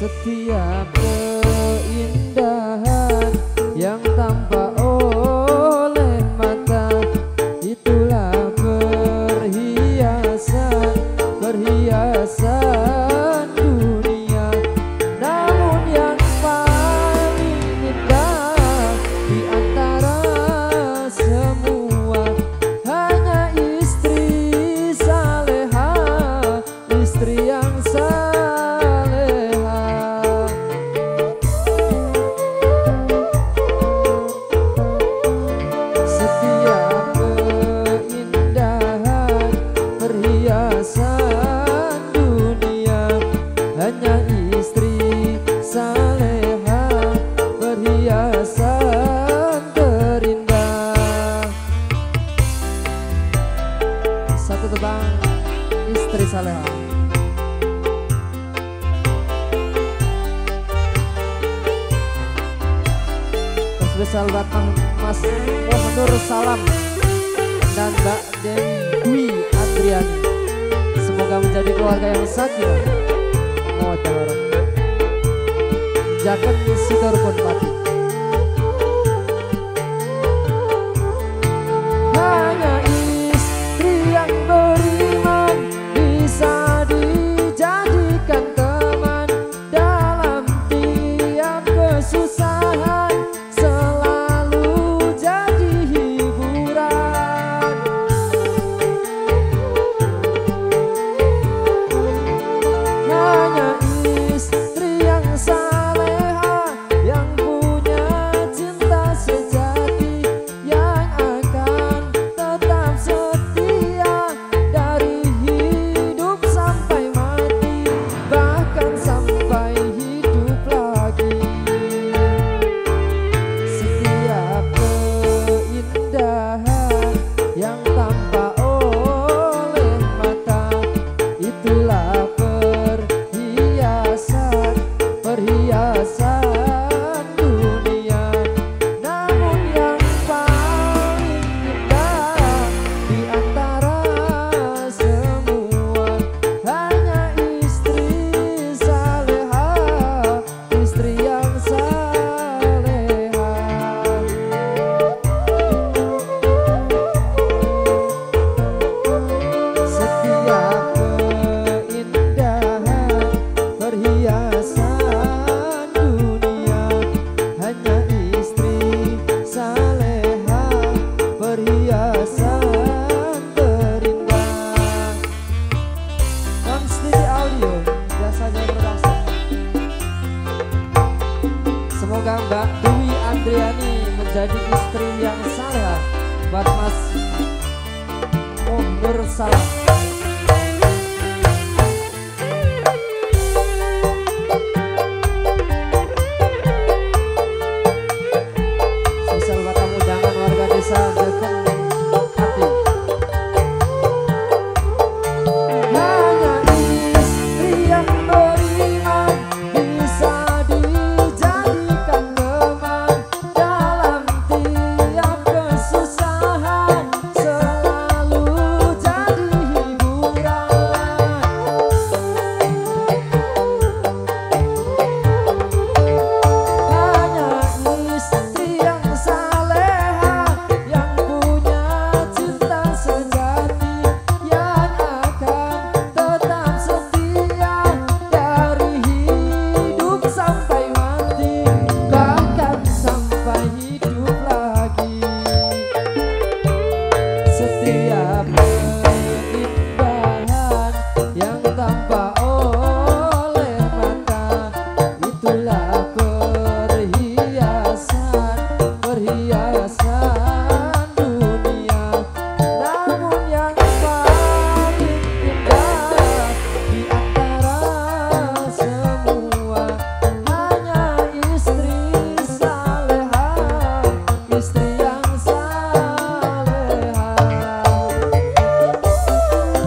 Setiap keindahan yang tampak oleh mata, itulah perhiasan, perhiasan dunia. Namun yang paling indah di antara semua hanya istri saleha, istri yang saleha. Setiap keindahan perhiasan dunia hanya istri saleha, perhiasan terindah. Satu tebang istri saleha. Spesial buat Mas Nur Salam dan Mbak Dewi Adriani. Semoga menjadi keluarga yang sakinah mawaddah warahmah. Jaken sidor pun pati. Hanya istri yang beriman bisa dijadikan teman dalam tiap kesusahan. Semoga Mbak Dewi Adriani menjadi istri yang saleh buat Mas Nur Salam. Sosial buat tamu undangan warga desa Jaken Pati. Hanya istri yang beriman bisa dijadikan teman dalam tiap kesusahan, selalu jadi hiburan. Hanya istri yang saleha, yang punya cinta sejati, yang akan tetap setia dari hidup sampai mati, bahkan sampai hidup lagi. Setiap keindahan yang tampak oleh mata, itulah perhiasan, perhiasan dunia. Namun yang paling indah di antara semua hanya istri saleha, istri yang saleha.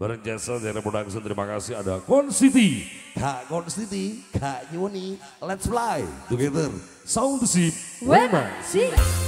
Bareng jasa dari production, terima kasih. Ada Konsiti. Kak Konsiti, Kak Yuni, let's fly together. Sound Sip. Wema Si.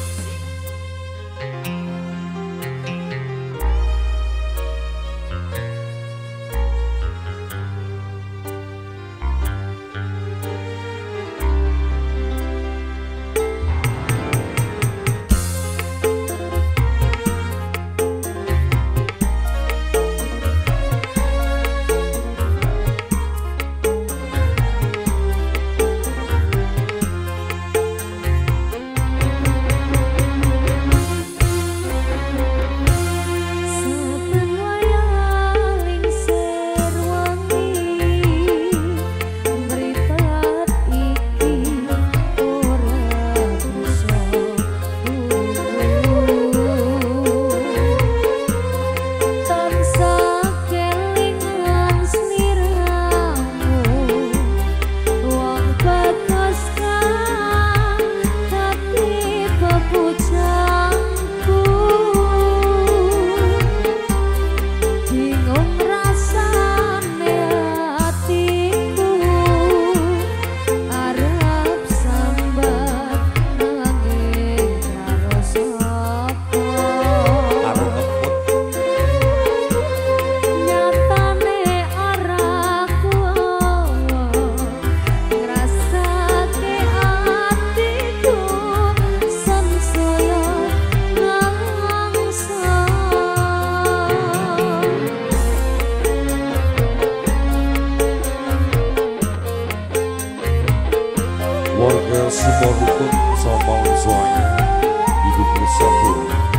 Warga semua rukun sama usuanya hidup bersatu.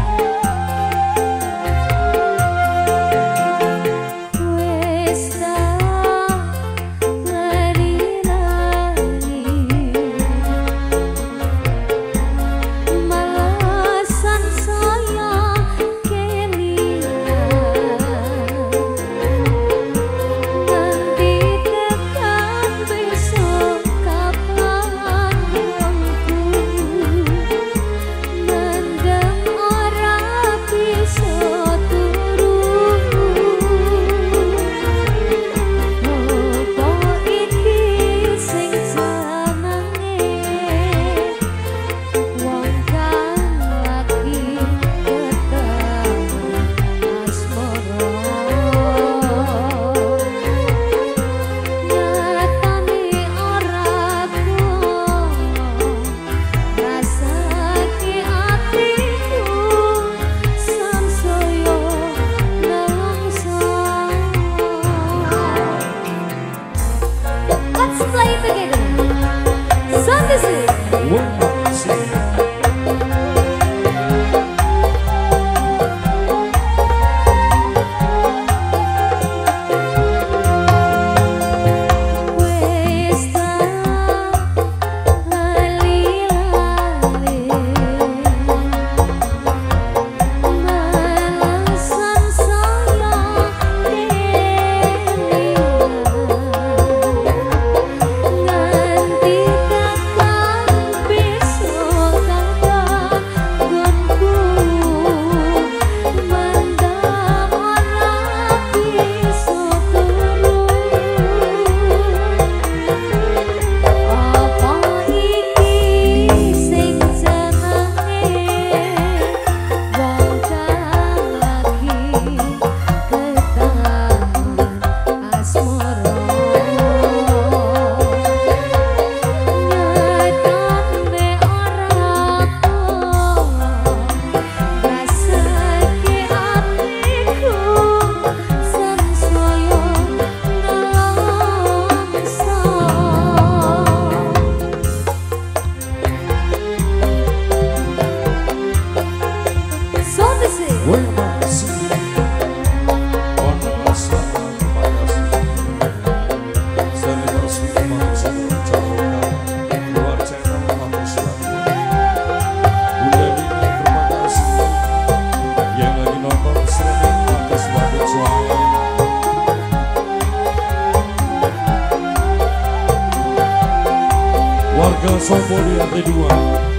Warga Somboli lantai 2.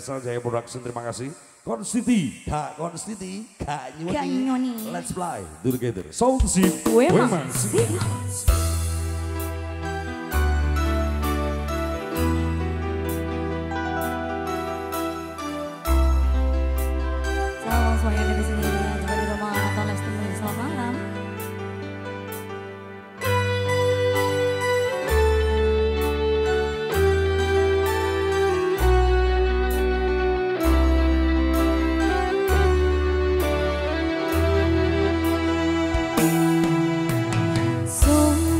biasa Jaya Production, terima kasih. Konstiti, Kak Konstiti, Kak Kak Nyoni. Let's fly. do together. Soul Seed, Wema. Selamat semuanya dari sini juga di rumah nonton live streaming. Selamat malam. Sungguh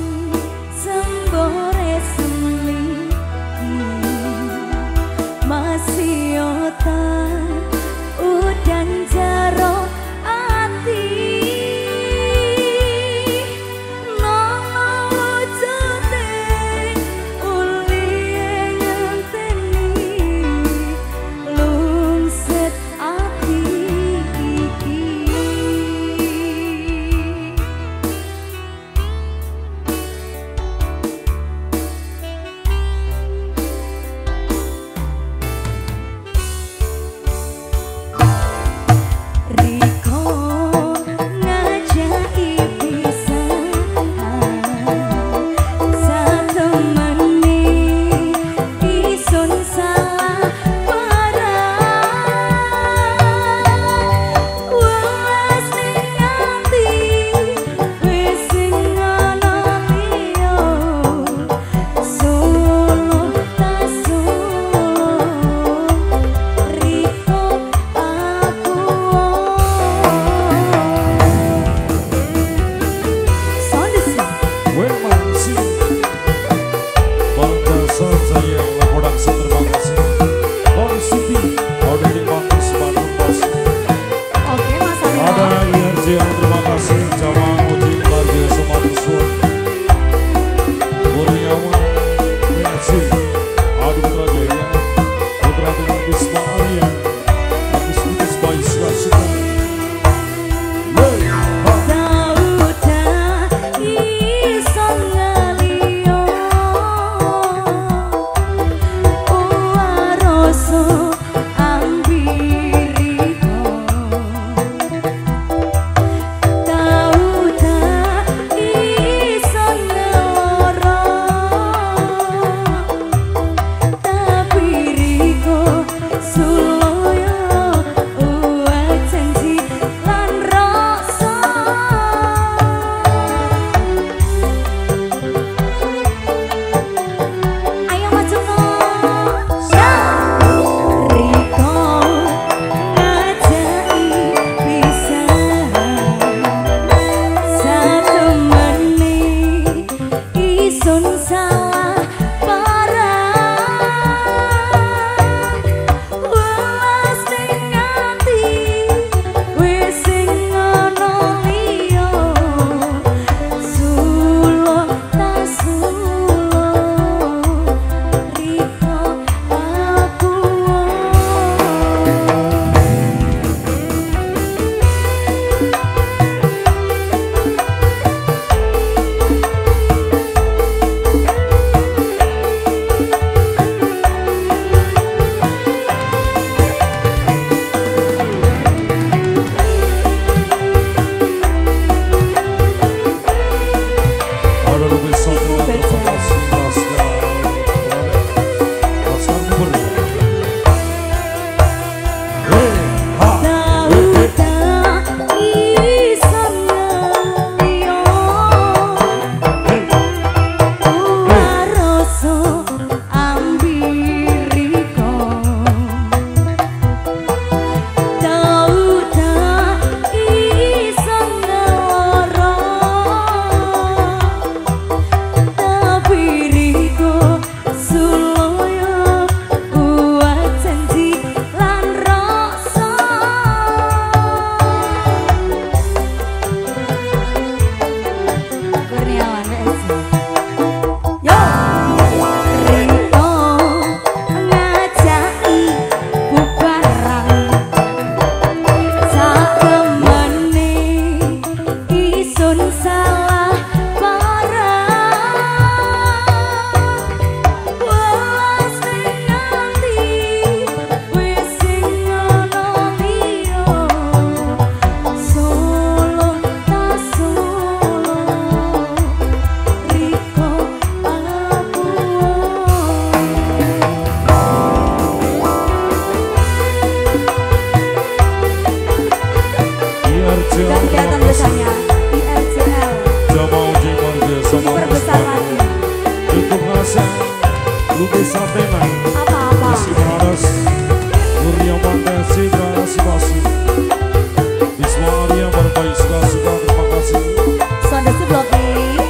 Dan kelihatan besarnya IRCL Jamal Jamal biasa diperbesar lagi. Untuk rasa Lubis Satena Apa-apa Isi Brothers Nuria Mantai Sidra Sibasi Bisma Arya berbaik suka-suka terima kasih Sonda seblok nih.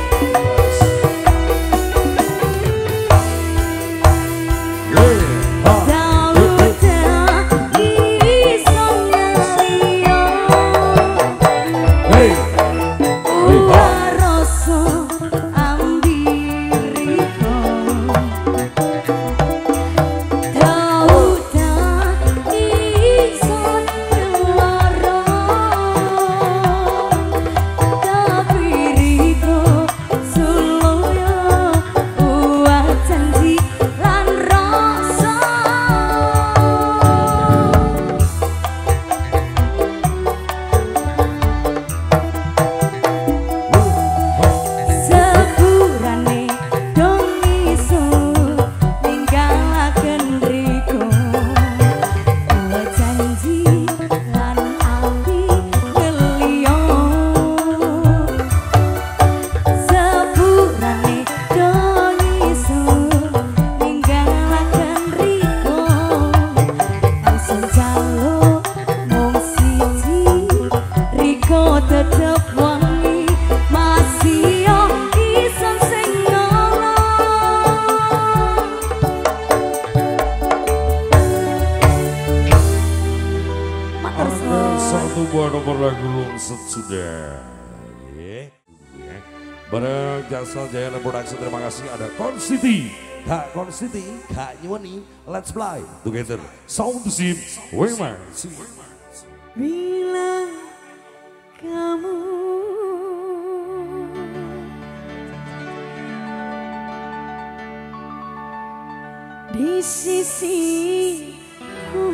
Satu buah nomor lagu Lungset sudah. Bareng Jasa Jaya Production, terima kasih. Ada Konsiti, Kak Nyuwani, let's fly together. Sound System, Wema. Bila kamu di sisiku,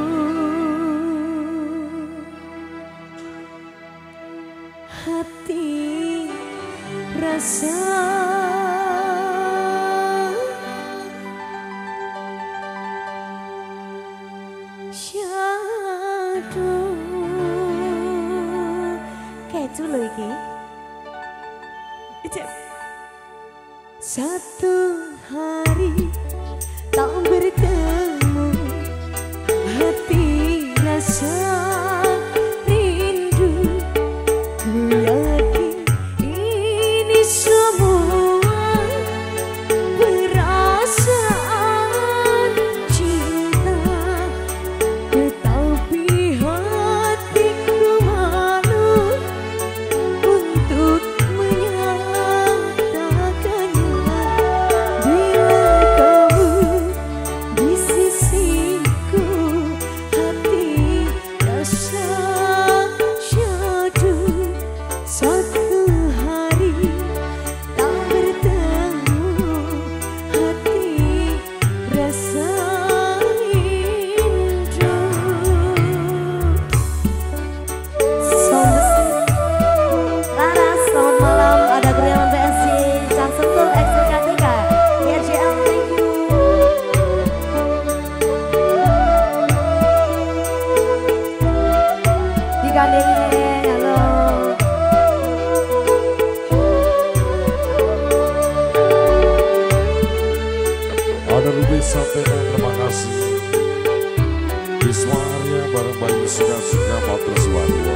hati rasa syadu kecu lho iki. Satu hari tak bertemu, hati rasa rindu, ku yakin ini semua perasaan cinta, tetapi hatiku malu untuk menyatakannya. Bila kamu di sisiku, hati rasa syadu. Satu hari tak bertemu, hati rasa rindu. Laras, selamat malam. Ada Geriawan BSC, Cang Sentul, XKTK, IRCL, thank you. Digandengin, halo. Ada Lubis Satena, terima kasih. Bisma Arya bareng Bayu suka-suka motor suara.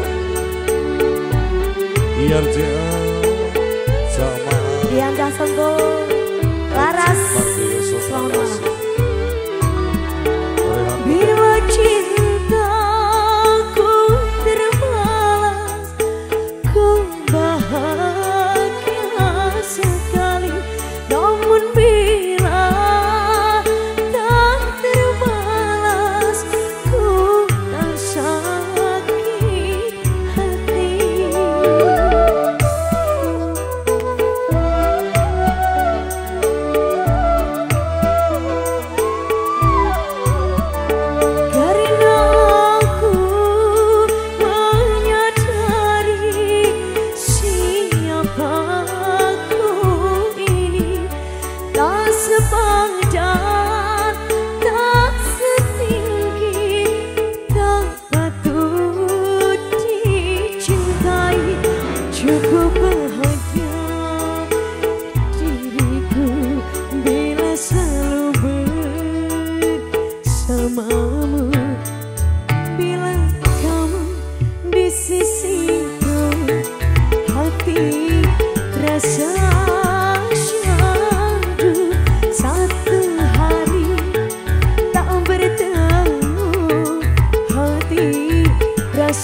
IRCL sama Dian Cang Sentul, Laras, Martio, selamat malam. Rehan Bila cintaku terbalas, ku bahagia sekali. Namun bila tak terbalas, ku tak sakit hati.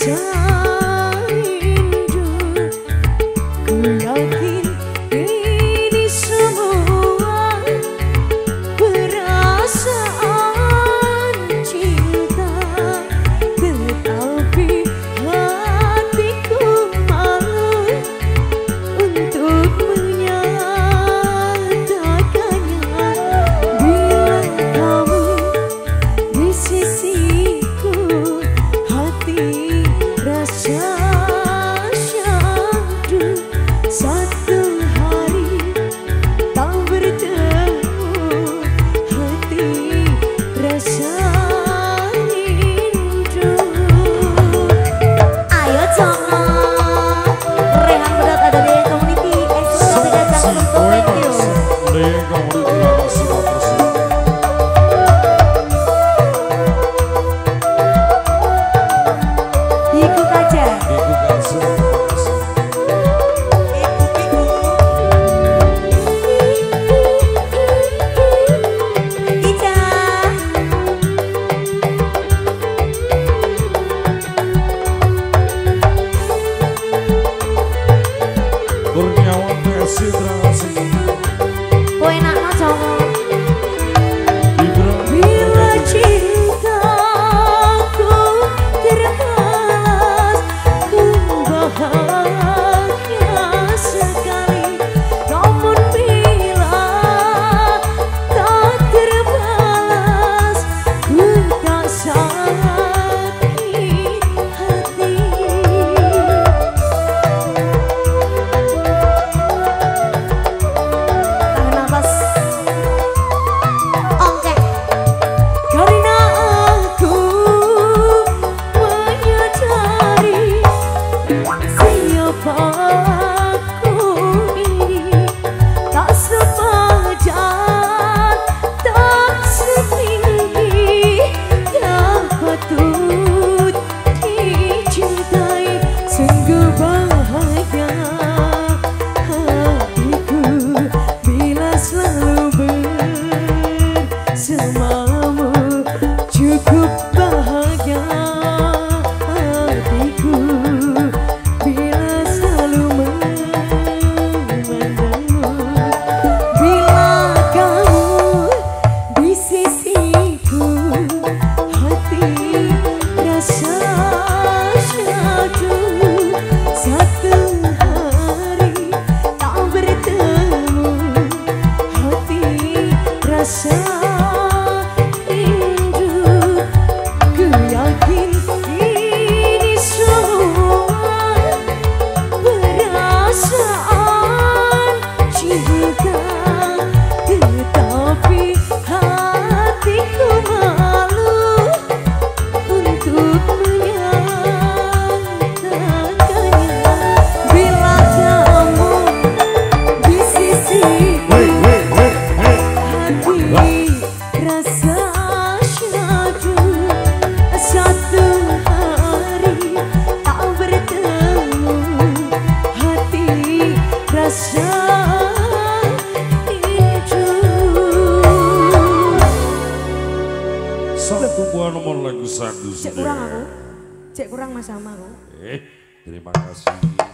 Cek kurang aku. Cek kurang Mas Sama aku. Terima kasih.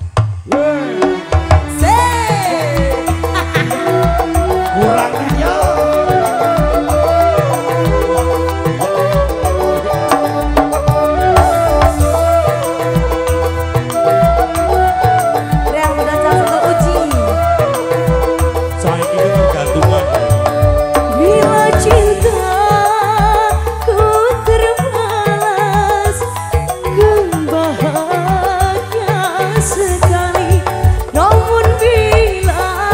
Kurang aja. Sekali, namun bila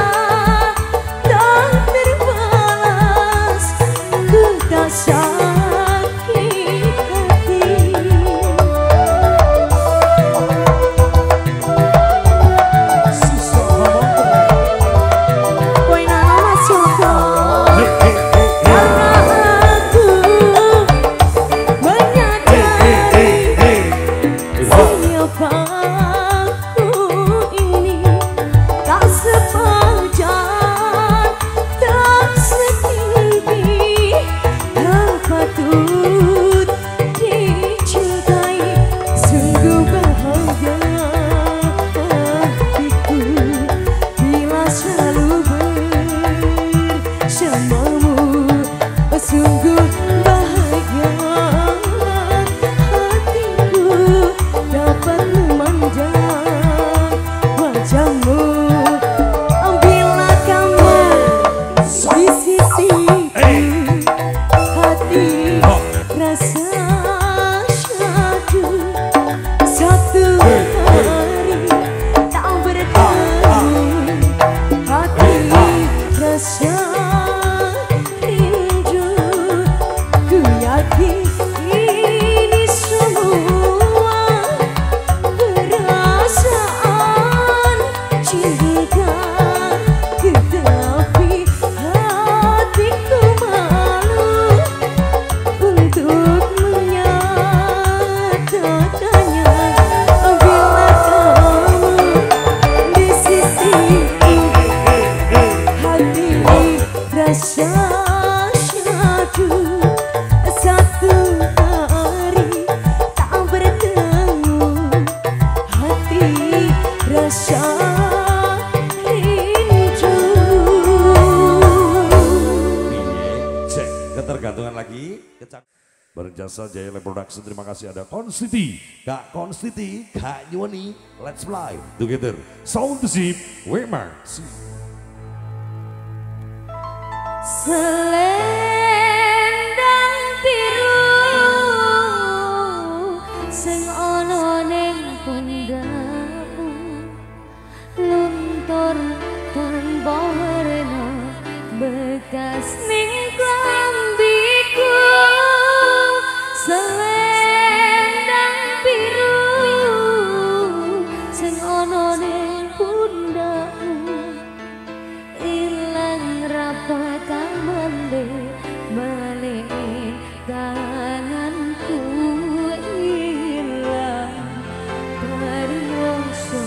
Ketergantungan lagi bareng jasa Jaya Live Production. Terima kasih ada Konstiti, Kak Konstiti, Kak Nyuwani, let's fly together. Sound Sip, Wemar. Selendang biru sing ana ning pundakmu luntur tanpa warna bekas ning klambiku. Selendang biru sing ana ning pundakmu ilang rapakan balik tanganku ilang dari wongso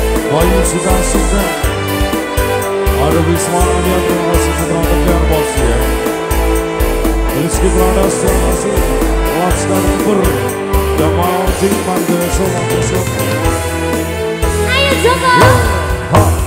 Suka-suka ada Wisma yang terima kasih teman-teman bos ya. Rizky Prada Selasi Laskar Ber Jamal Jimpan Desa Manusia. Ayo Joko.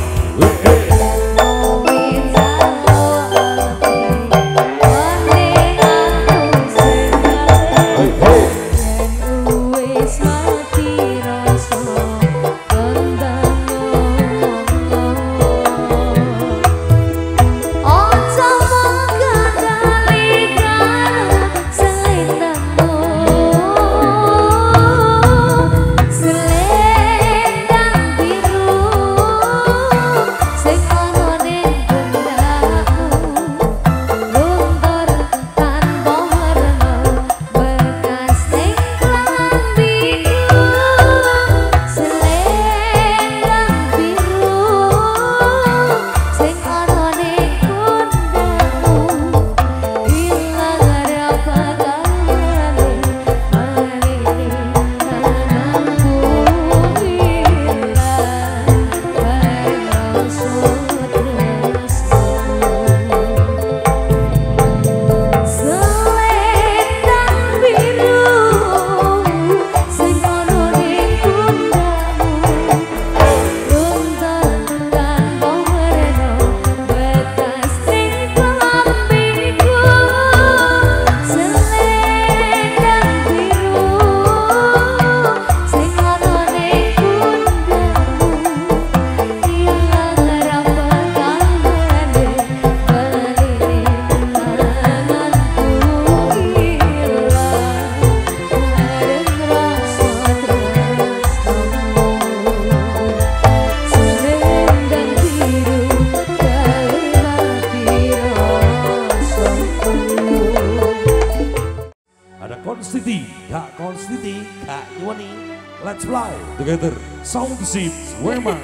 Konstiti, Kak Iwani, let's fly together. Sound Zip, Wema,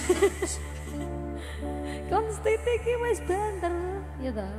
Konstiti ki wis banter, ya ta.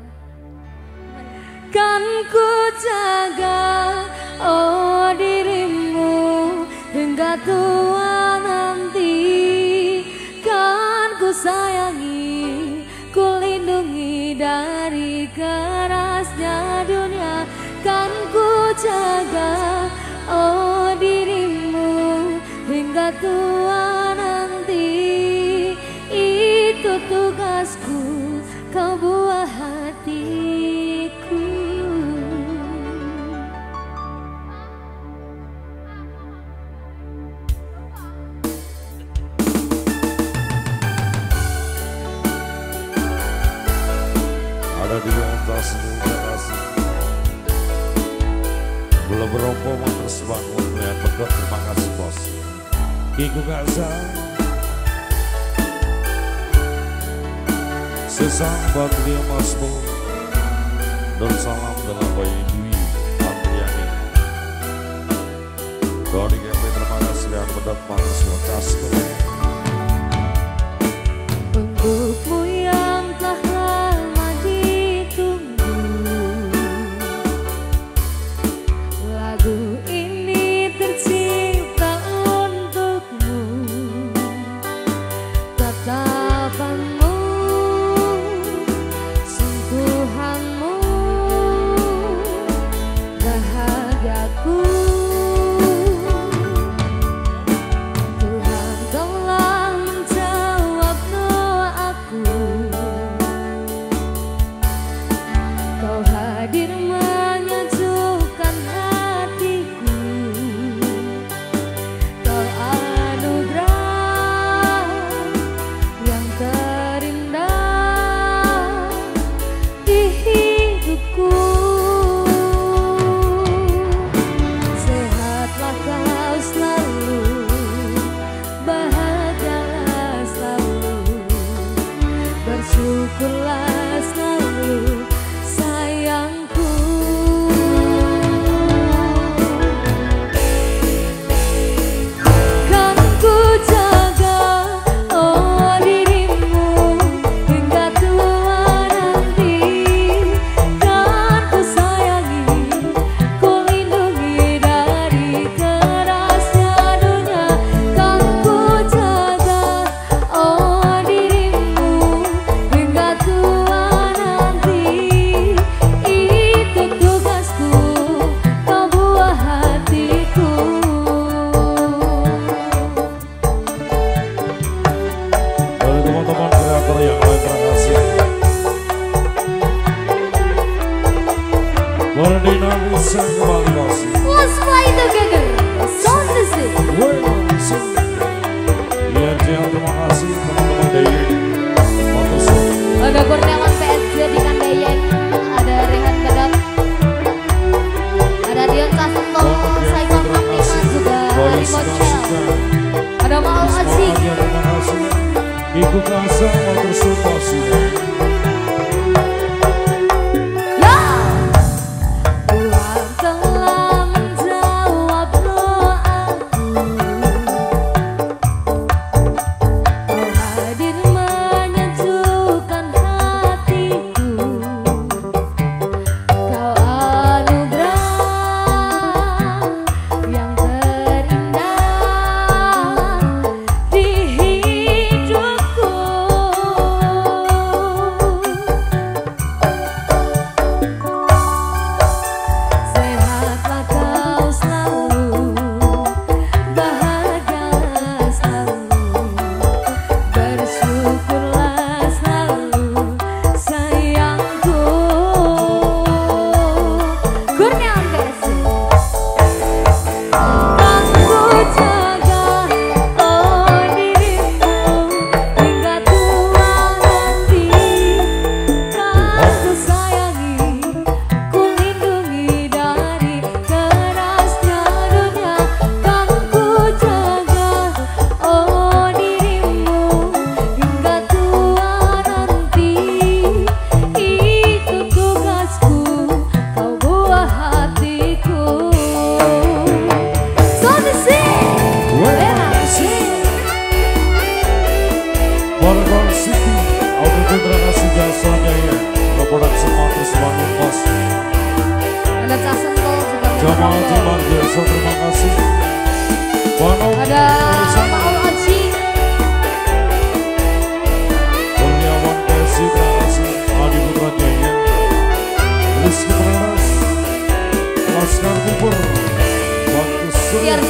Kan ku jaga oh dirimu hingga tua nanti, kan ku sayangi, ku lindungi dari kerasnya dunia. Kan ku jaga oh dirimu hingga tua nanti, itu tugasku kau buah hatiku. Ada di atas kasih. Belum berompo terus bangun melihat bedok, terima kasih bos. Kiku Gaza Sesang Badria Masmu dan salam dalam bayi Dwi Andriani. Doni Gembe terima kasih dan bedok manis fantastis. Untukmu yang telah lama ditunggu, lagu ini tercipta untukmu. Tatapanmu, sentuhanmu, bahagiaku. Tuhan telah menjawab doaku. yang lain terima kasih. Berdina bisa kembali masih. Let's fly together. Sound system. Biar jangan terima kasih teman-teman Dayen. Ada Kurniawan PSG di Kandayen, ada Rehan Gadot, ada Dion Casunto, Saiful Hamdiman juga Hari Mocel, ada Maul Aziz. Terima kasih. Ibu Kasa Motor Supasi. Jamal Jamal Gerso, terima kasih. Ada Maul Aziz, Kurniawan Persi, terima kasih. Adi Putra Jaya, Rizky Pranas, Laskar Kupur, Waktu Surya.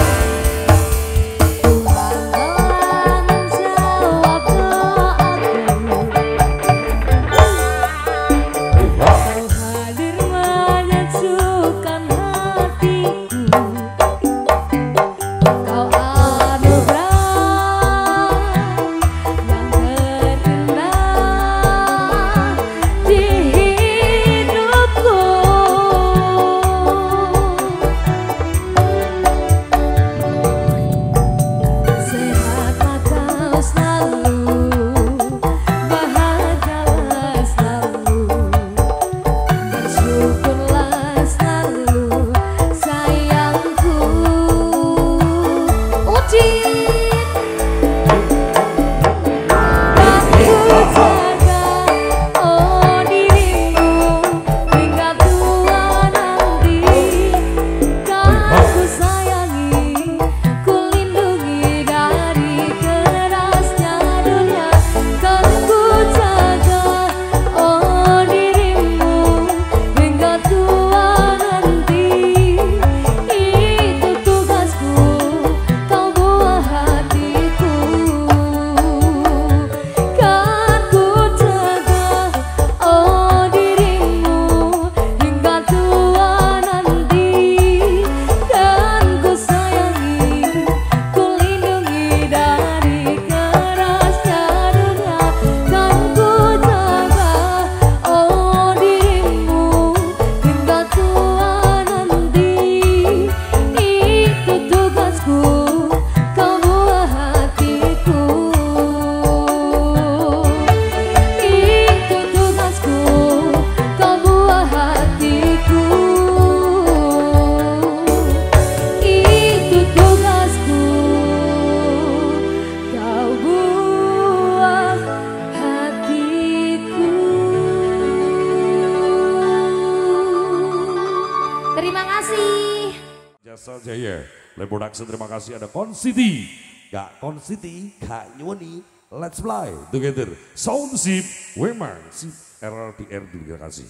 Jasa Jaya, Production, terima kasih. Ada Konsiti, gak Konsiti, gak Nyoni, Let's Fly Together, Sound Sip, Wemang, Sip, RRTR, terima kasih.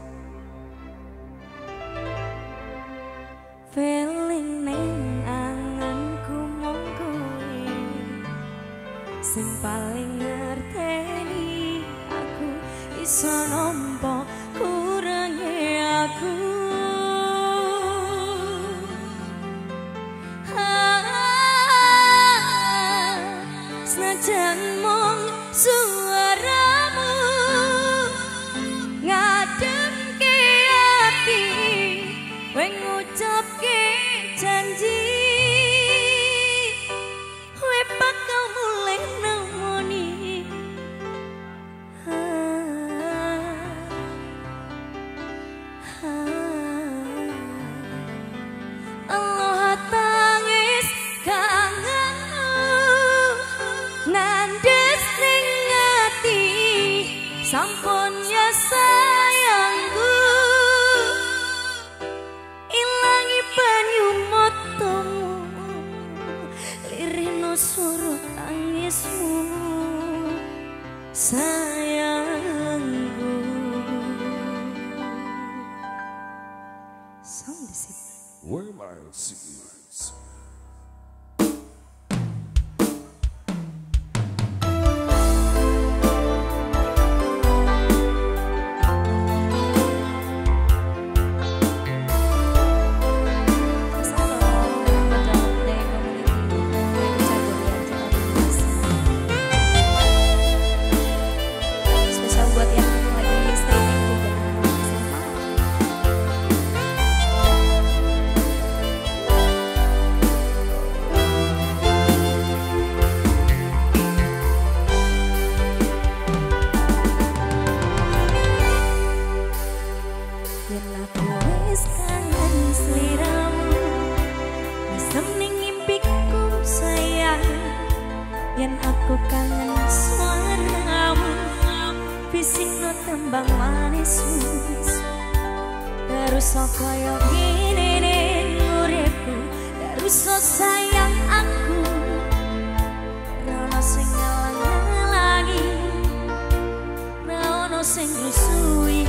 Feeling neng anganku mong kowe sing paling ngerteni bisa nampa kurangi aku. Senajan mung suaramu ngademke ati weng ngucapke janji we bakal mulai nemoni. Allah tangis kangenmu nandes ning ati sampun ya sayangku ilangi banyu matamu lirino suara tangismu sayangku. Sound disip. Where my seeds. Spesial buat yang lagi streaming juga. Yen aku wis kangen sliramu bisa ning ngimpiku sayang. Yen aku kangen suaramu bisikno tembang manismu terus kaya gini ning uripku terus sayang aku rono sing ngalang-alangi rono sing rusui.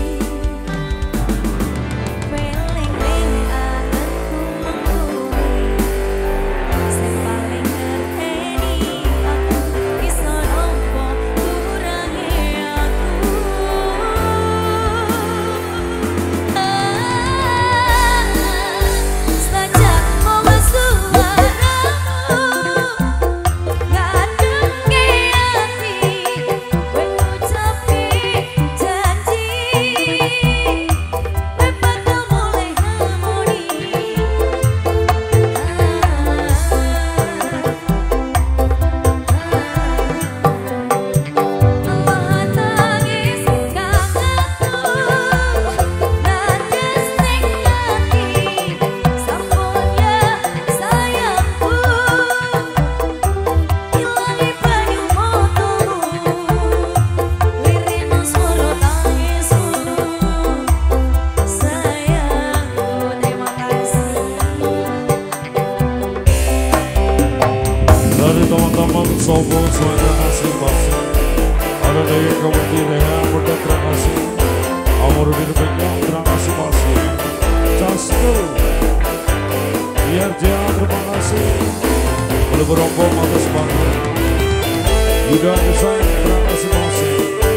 Teman-teman sobo semuanya kasih kasih. Ada dari komedi dengan mudah terima kasih. Amorudin Bengkong terima kasih kasih. Casto, biar dia terima kasih. Boleh berombong atas bangga. Yuda Desain terima kasih kasih.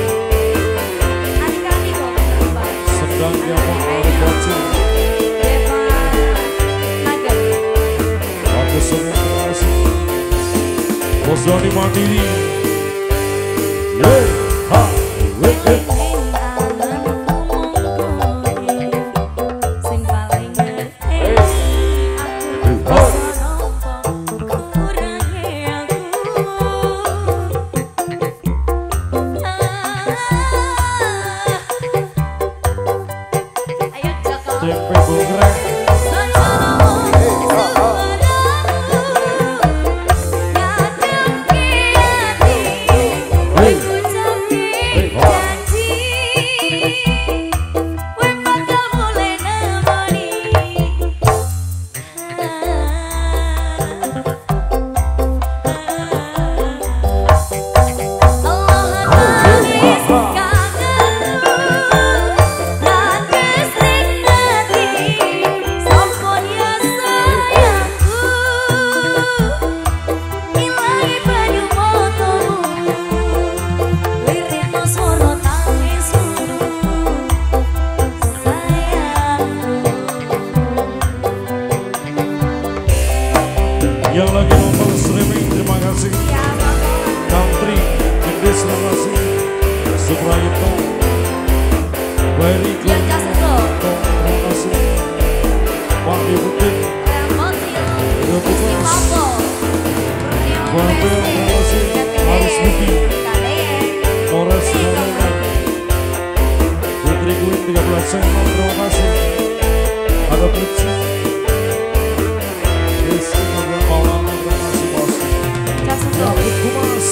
Sedang yang mengalami bocil. Waktu sore terima kasih. Bos Doni Mandiri. Ha, tempe bungrek. Very good. Biar Cak Sentul. Terima kasih. Pak Diputin. Rizky Papo. Wampil, terima kasih. Haris Budi. Polres Jakarta. Putri Queen 13 channel, terima kasih. Ada Putri. Rizky Maulana, terima kasih bos. David Kumas.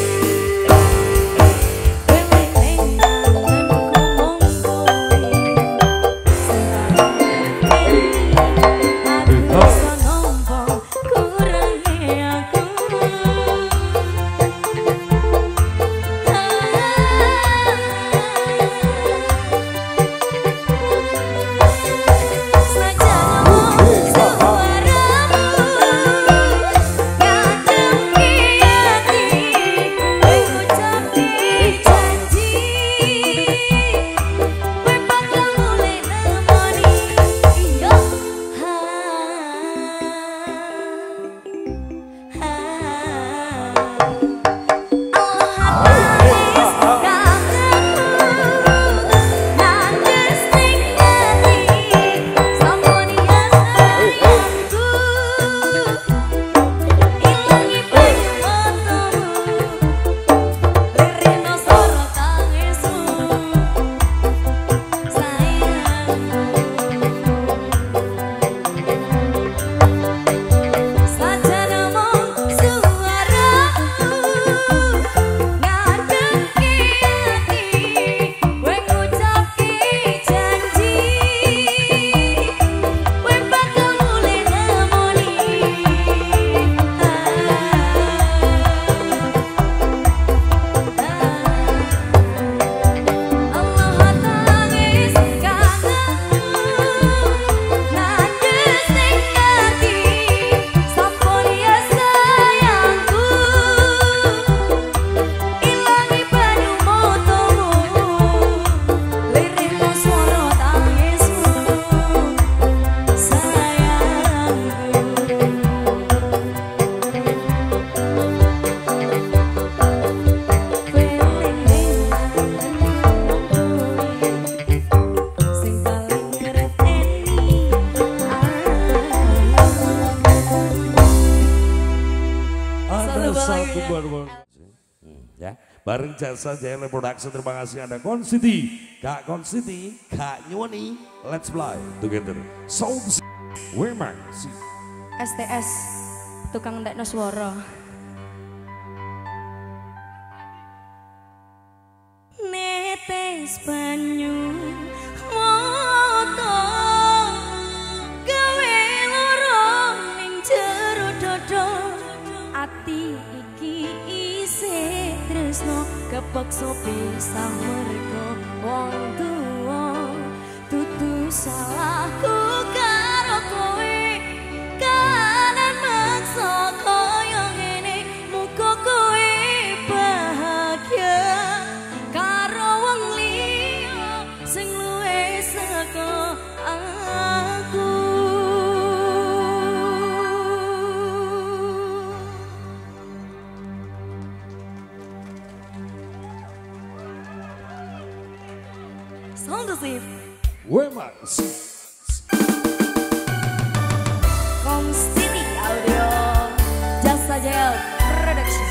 Ya, bareng Jasa JL Production, terima kasih Anda Konsiti, Kak Konsiti, Kak Nyuwani, let's fly together. Sound Wemang STS tukang ndekno swara. Netes banyu moto gawe lara ning jero dodo ati iki isih tresno kepeksa pisah mergo wong tuwa dudu salahku karo kowe kanan maksa koyo ngene muga kowe bahagia karo wong liya sing luwih saka aku. Sound asif. Wemang Komstiti Audio Jasa JL Production.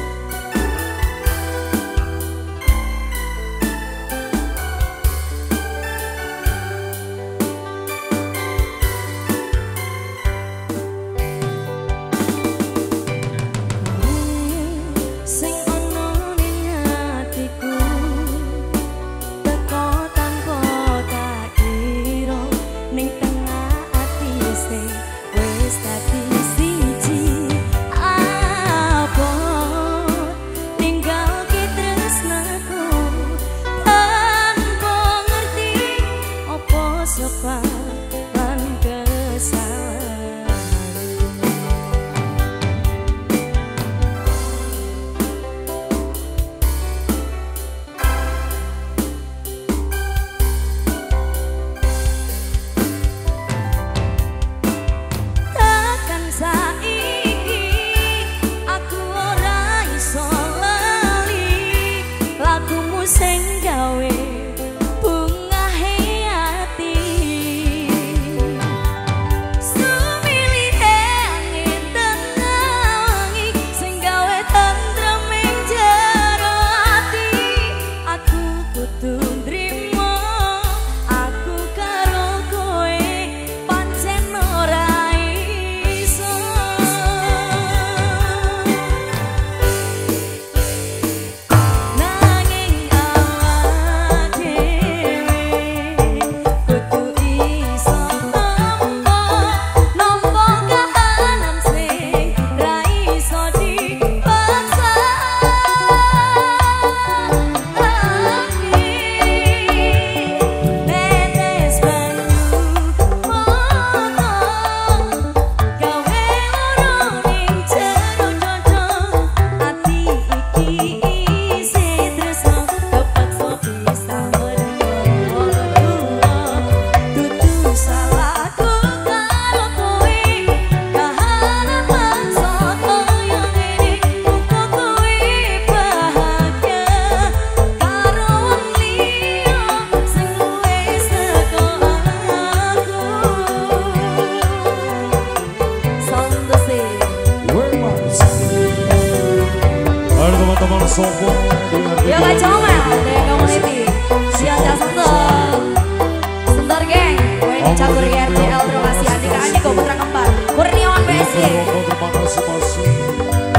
Sing ono ning atiku teko tanpa tak kira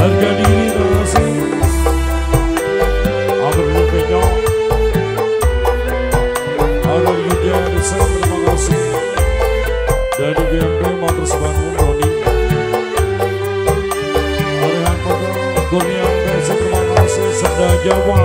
Harga diri terima kasih. Amr Rufenyo, Ada Yudia Desa terima kasih. Dari GMP Motors Bandung Roni, Arehan Kota Kurniawan Desa terima kasih. Serda Jawa.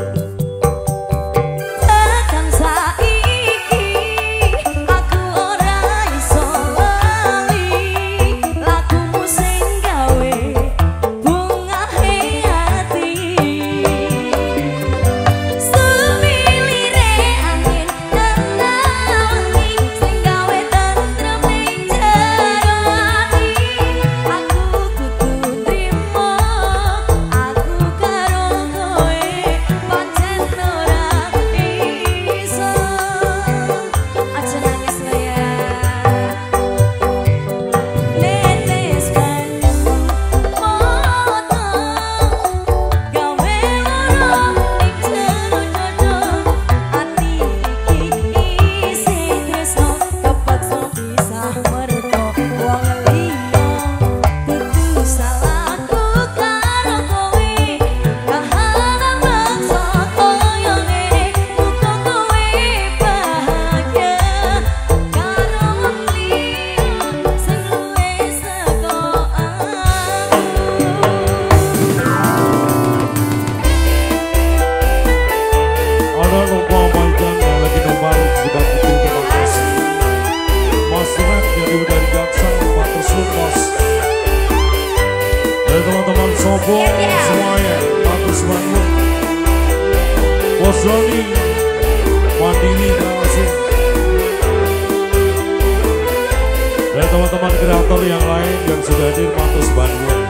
Teman-teman Sobo semuanya, Matus Bandung, Bos Doni, Mandiri terima kasih. Dan teman-teman kreator yang lain yang sudah hadir Matus Bandung.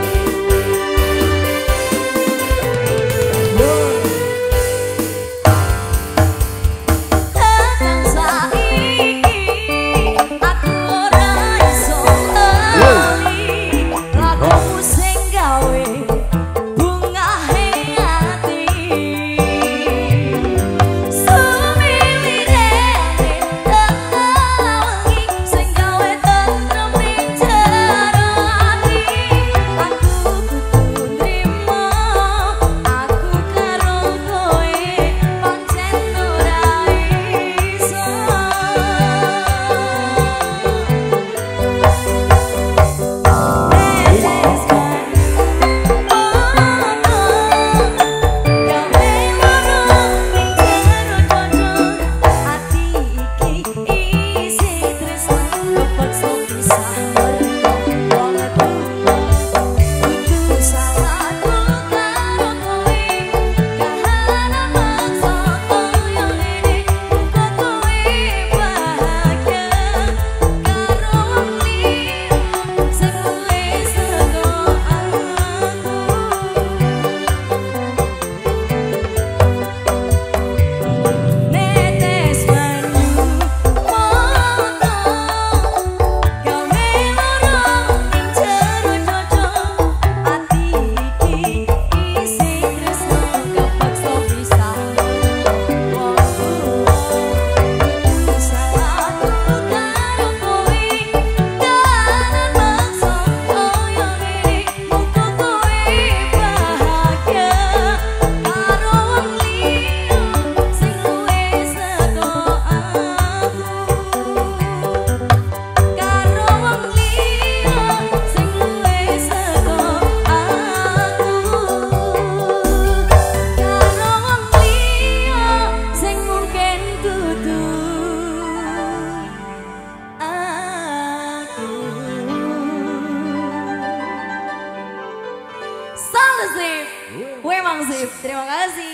Memang sip, terima kasih.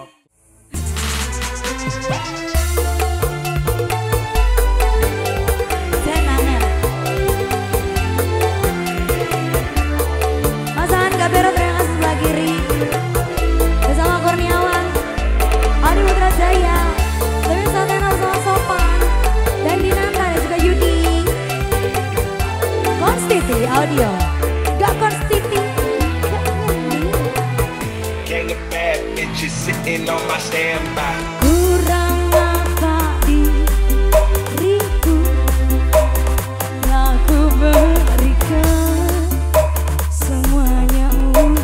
Pasangan Kabero terima kasih sebelah kiri bersama Kurniawan, Adi Putra Jaya, Dewi Satena bersama Sopan, dan Dinanta dan juga Yudi. Konstiti Audio, gak Konstiti. Sitting on my standby. Kurang apa diriku, aku berikan semuanya.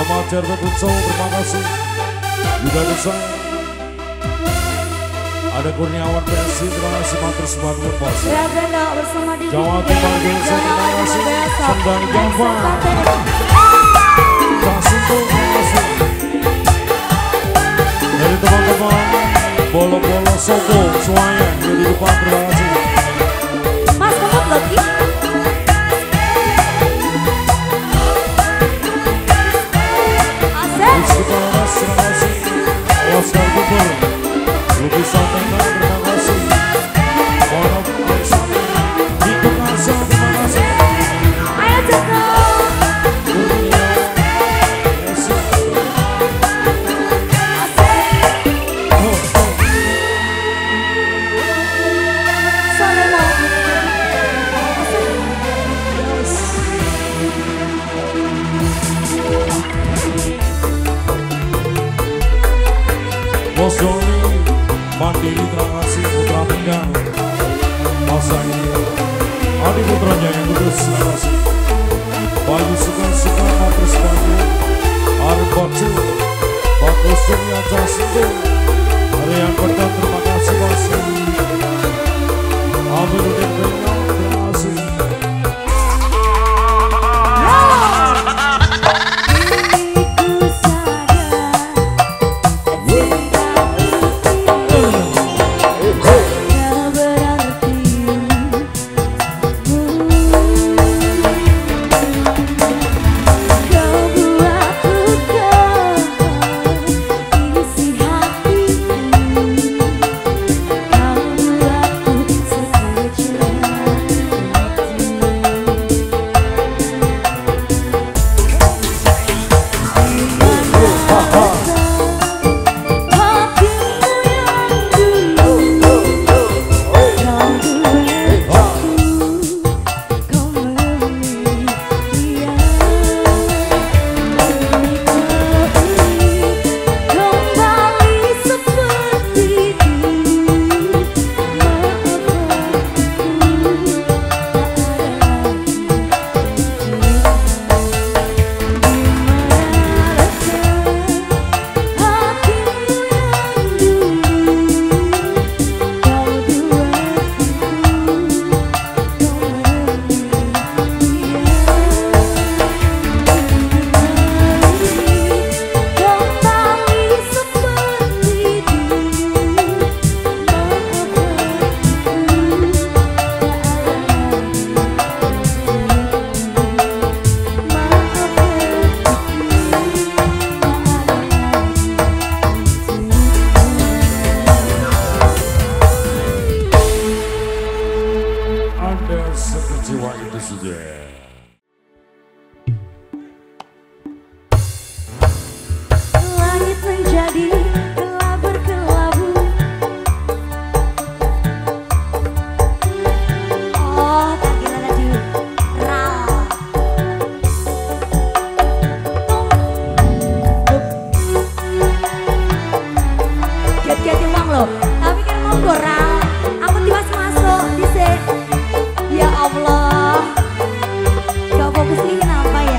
Selamat Jarda Bunso, terima kasih. Juga besar. Ada Kurniawan PSC, terima kasih. Matur Subhanallah Bos. Ya Brenda bersama di Jawa Timur Desa, terima kasih. Sendang Java. Jasinto, terima kasih. Dari teman-teman Bolo-bolo Sopo semuanya yang di depan, terima kasih. Mas Kemut lagi. Istiqomah, terima kasih. Oscar Cooper, Lukisan Tengah, terima kasih. Monop Alexander, Niko Kansa, terima kasih. Ayo Joko. Bos Joni, Mandiri, terima kasih. Putra Tengah, Masai, Adi putranya yang kudus, terima kasih. Bayu Suka-Suka, Matris Bayu, Arif Bacu, Bagus Dunia Jasinto, hari yang kedua, terima kasih Bos. Amiruddin Benya, terima kasih. Jiwa itu sudah. Langit menjadi gelap berkelabu. Oh, tak kira tadi raw. Get-getin uang loh. Tapi kan mau raw. Aku tiba masuk di sini. Ya Allah, gak fokus ini kenapa ya?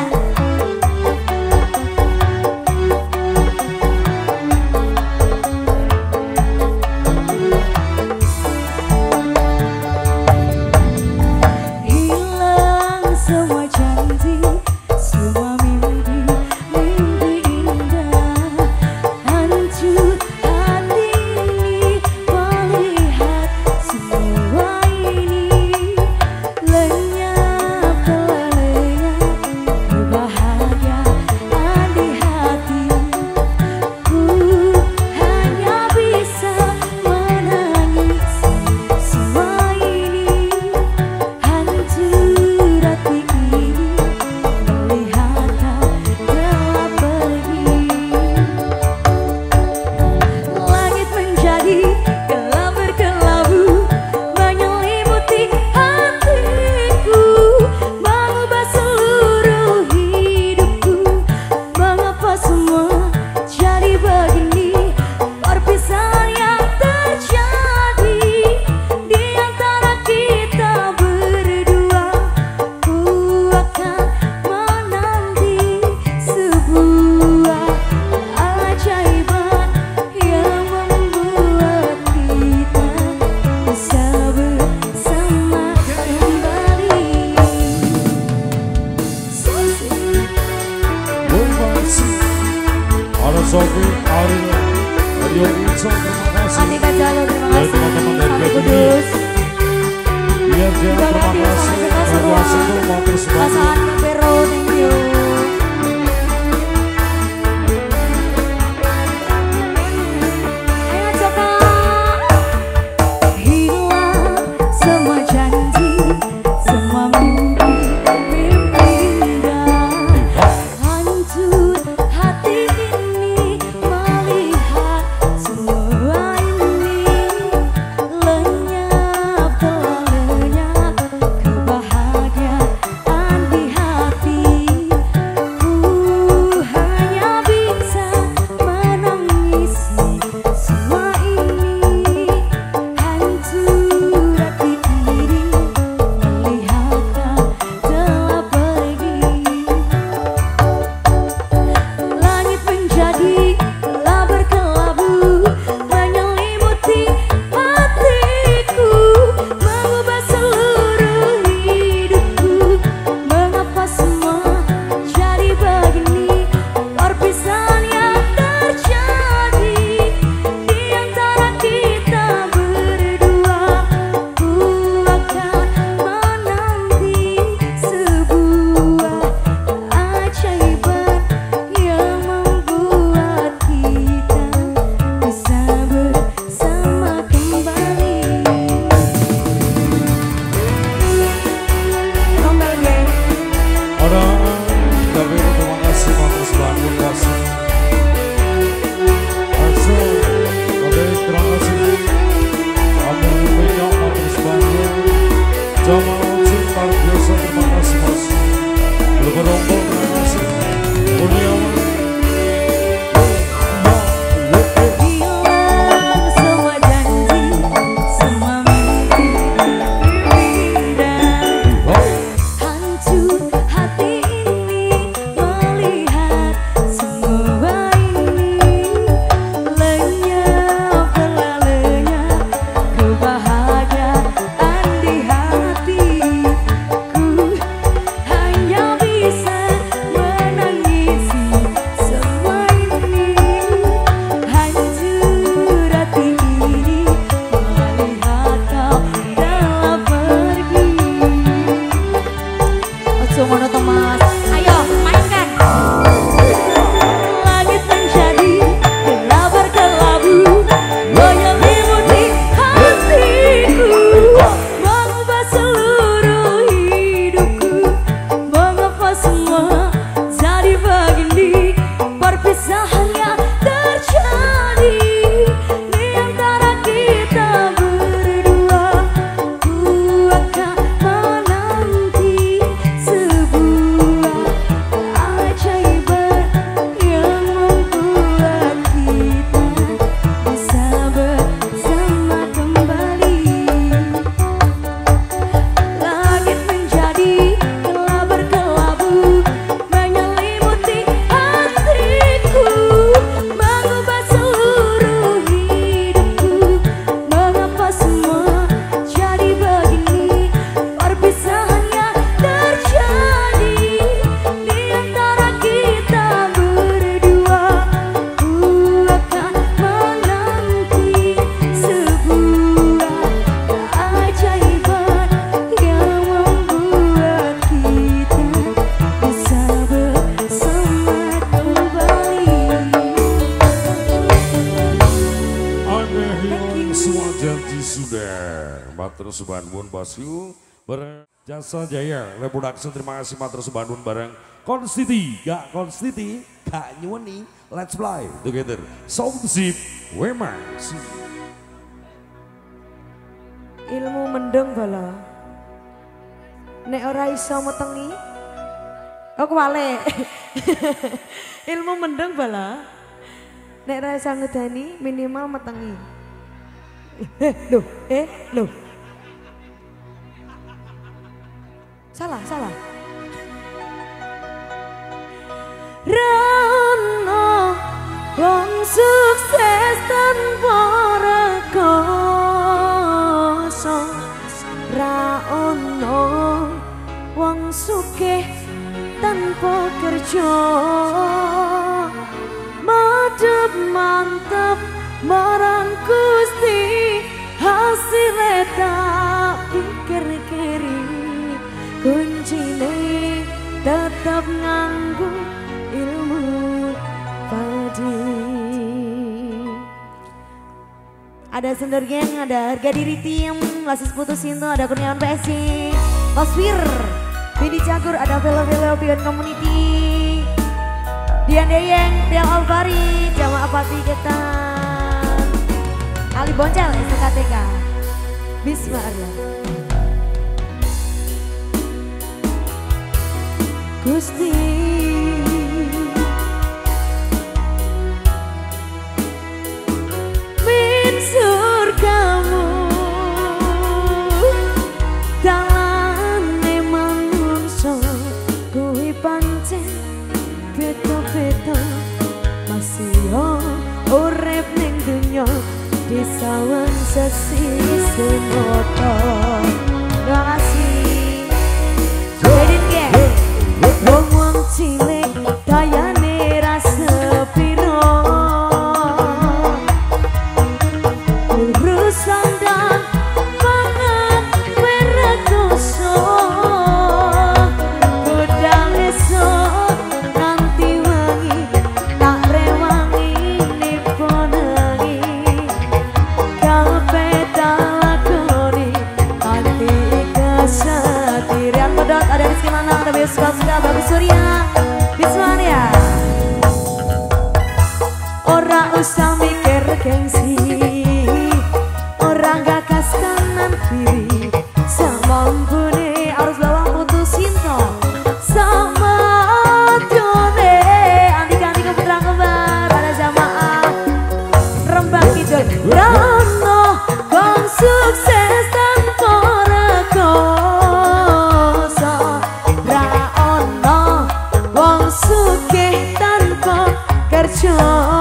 Hilang semua janji, semua mimpi, mimpi indah, hancur hatiku. Kudus. Biar jangan terima kasih. Terima kasih mau bersama. Pasangan Pero, thank you. Ayo Joko. Hilang semua janji, semua mimpi indah. Hancur hati ini melihat semua ini. Lenyap telah lenyap kebahagiaan di hati. Ku hanya bisa menangisi semua ini. Hancur hati ini melihat kau telah pergi. Langit menjadi telah berkelabu, menyelimuti hatiku, mengubah seluruh hidupku. Mengapa semua jadi begini? Perpisahan yang terjadi di antara kita berdua. Ku akan menanti sebuah keajaiban yang membuat kita bisa bersama kembali. Ada tapi terima kasih mau bersama. Also, oke terima kasih. Kamu banyak mau bersama. Jamal cinta biasa terima kasih mas. Bergerombol terima kasih. Kurniawan. Hilang semua janji, semua mimpi indah. Hancur hati ini melihat semua ini. Lenyap telah lenyap kebahagiaan di hati. Ku hanya bisa menangisi semua ini. Hancur hati ini melihat kau telah pergi. Ojo ngono to Mas. Ayo mainkan. Langit menjadi telah berkelabu, menyelimuti hatiku, mengubah seluruh hidupku. Mengapa semua jadi begini? Perpisahan yang terjadi di antara kita berdua. Ku akan menanti sebuah keajaiban yang membuat kita bisa bersama kembali. Langit menjadi telah berkelabu, menyelimuti hatiku, mengubah seluruh hidupku. Mengapa semua jadi begini? Perpisahan yang terjadi di antara kita berdua. Ku akan menanti sebuah keajaiban yang membuat kita bisa bersama kembali. Ada hilang semua janji sudah. Matur Subhanun Bosku bareng Jasa Jaya Reproduction. Terima kasih Matur Subhanun bareng Konstiti. Gak Konstiti, gak nyuwani. Let's fly together. Sound Zip Wemang. Ilmu mendeng bala. Nek ora iso metengi. Oh kuwale. Ilmu mendeng bala. Nek ora iso ngedani minimal metengi. Loh. Salah. Rano wong sukses tanpa rekoso, ra ono wong sugih tanpa kerja. Madhep mantep marang Gusti, hasilé tak pikir kiri kuncine tetap nganggo ilmu padi. Ada Sender Geng, ada Harga Diri Tim, Lasis Putus Sinto, ada Kurniawan PSC, Oswir, Bindi Cagur, ada Velo Beyond Community, Dian Deyeng, Rial Alvari, Jamaah Pati Ketan, Ali Boncel, SKTK, Bisma Arya, Gusti min surgamu dalane manungsa kuwi pancen beda-beda masih urip ning dunya disawan sesisi moto. Terima kasih Jedin Geng. Wong cilik dayane ra sepiro urusan dan mangan werekoso budal esok nanti wangi tak rewangi niponangi kabeh tak lakoni kanthi kesatirian. Pedot ada Rizky Manang, ada Biuska Suka, Bagus Surya, Bismania. Ora usah mikir gengsi, orang gagas kanan kiri, samampune arus bawang putus Sinto, sama Jone, antik-antik putra kembar, ada Jamaah Rembang Kidul, Rano, Bang sukses tanpa rekoso, ra ono wong sugih tanpa kerja.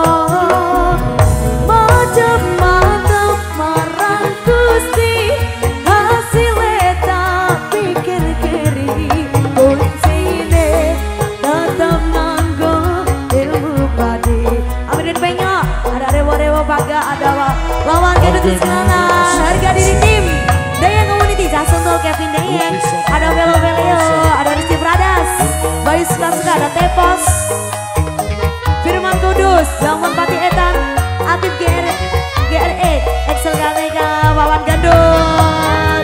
Macem-macem marang Gusti hasilnya tak pikir kiri kuncine tetap nganggo ilmu padi. Amin Penyok, ada Rewo Baga, ada Wawan Gedut Rizkana, Harga Diri Tim, Dayang Community, Jason Tol, Kevin Dayang, ada Velo, ada Rizky Pradas, Bayu Suka, ada Tepos, Firman Kudus, Bangun Pati Etan, Atif GRE, Excel KTK, Wawan Gandut.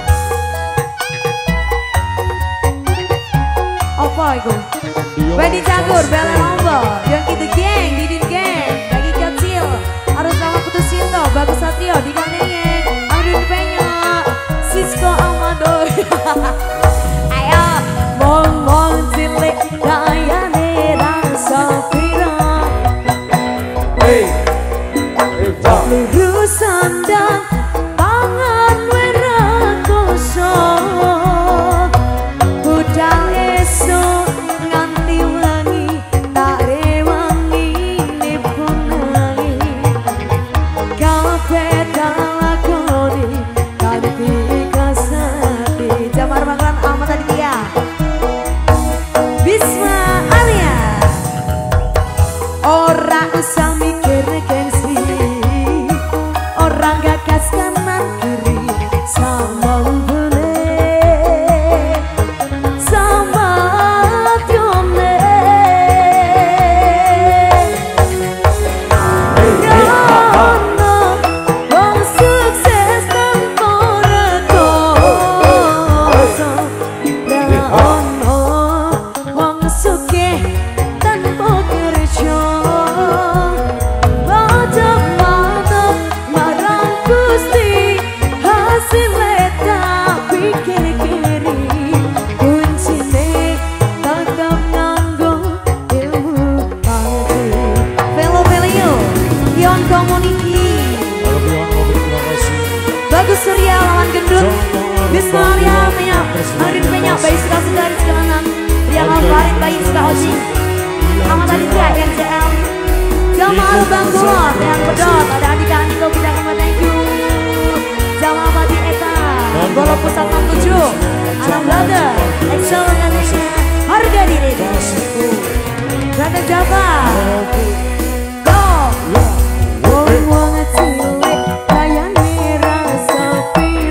Apa itu? Bandi Cagur, Bella Lombok, Yongki The Gang, Didin Gang, Bagi Kecil, Arus Lama Putus Sinto, Bagus Satrio, Dika Neyeng, Amrin Penyok, Sisko Amado. Ayo, mong cilik dayane rasa pira. Lurusan dan pangan werekoso budal esok nganti wangi tak rewangi niponangi kabeh tak lakoni kanthi kasati. Jamar Banglan Ahmad Aditya, Bisma Arya. Ora usah mikir gengsi, orang gagas kanan kiri, sama boleh sama Jone. Rono wong sukses tanpa rekoso, rono wong sugih tanpa kerja. Macem-macem marang Gusti hasilnya tak pikir kiri kuncine tetap nganggo ilmu padi. Velo Beyond Community, Bagus Surya, Lawan Gendut, Bisma Arya, Marin Penyok, Bayi Suka Suka, Rizky Manang, Rial Alvarin, Bayi Suka Oji, Ahmad Aditya, NCL, Jamal Bangkulot, yang Pedot, ada Andika Andiko, kita kembali thank you. Jamal Pati Eta, Bolo Pusat 67, Anak Belanda, Excel Indonesia, Harga Diri, Rata Java, Go, Wong cilik dayane rasa pira.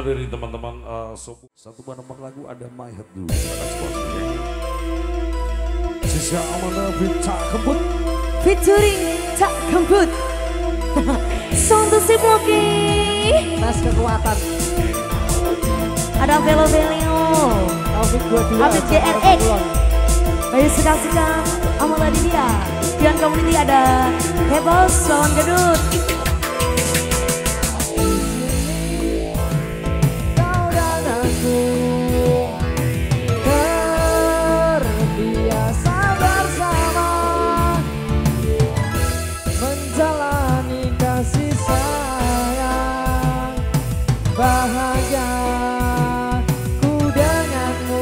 dari teman-teman satu nomor lagu ada My Heart dulu. Sisa Amanda Cak Kembut featuring Cak Kembut. Sonto Sipoki. Tes kekuatan. Ada Velo Velio. Taufik 22. Habis GRX. Bayu suka-suka Amanda dia. Pian Community ada Hebos lawan Gedut. Kau dan aku terbiasa bersama menjalani kasih sayang bahagia ku denganmu.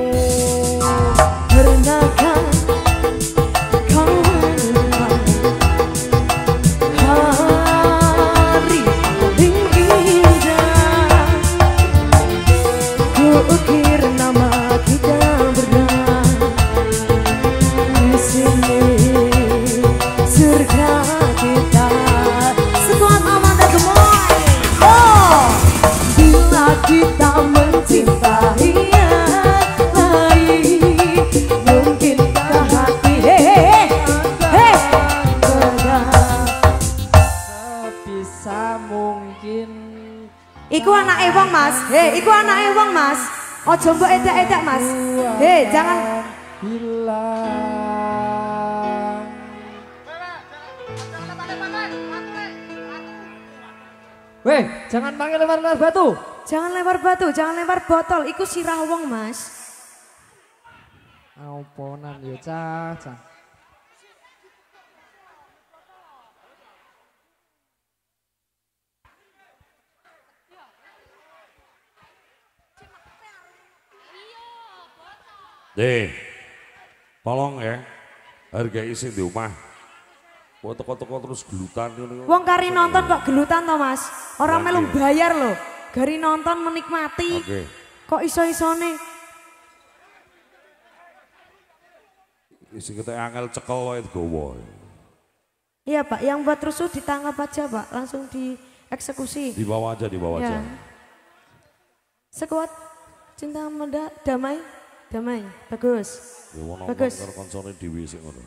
Pernahkah kau mengenal hari paling indah? Ku ukir nama kita berdua di sini surga kita. Sekuat Amanda Gemoy. Oh, bila kita mencintai iku anake wong Mas. Iku anake wong Mas. Ojo mbok edak-edak Mas. Jangan hilang. Weh, jangan panggil lempar-lempar batu. Jangan lempar batu, jangan lempar botol. Iku sirah wong Mas. Auponan yo cah. Tolong ya, harga isi di rumah. Kok teko-teko terus gelutan. Wong kari nonton kok gelutan toh Mas. Orang melu bayar loh. Gari nonton menikmati. Oke. Kok iso-isone? Isi kita angel cekel wae gowo. Iya Pak, yang buat rusuh ditangkap aja Pak, langsung dieksekusi. Dibawa aja, dibawa aja. Sekuat cinta muda, damai. Damai, bagus. Bagus. Konsone dhewe sing ngono.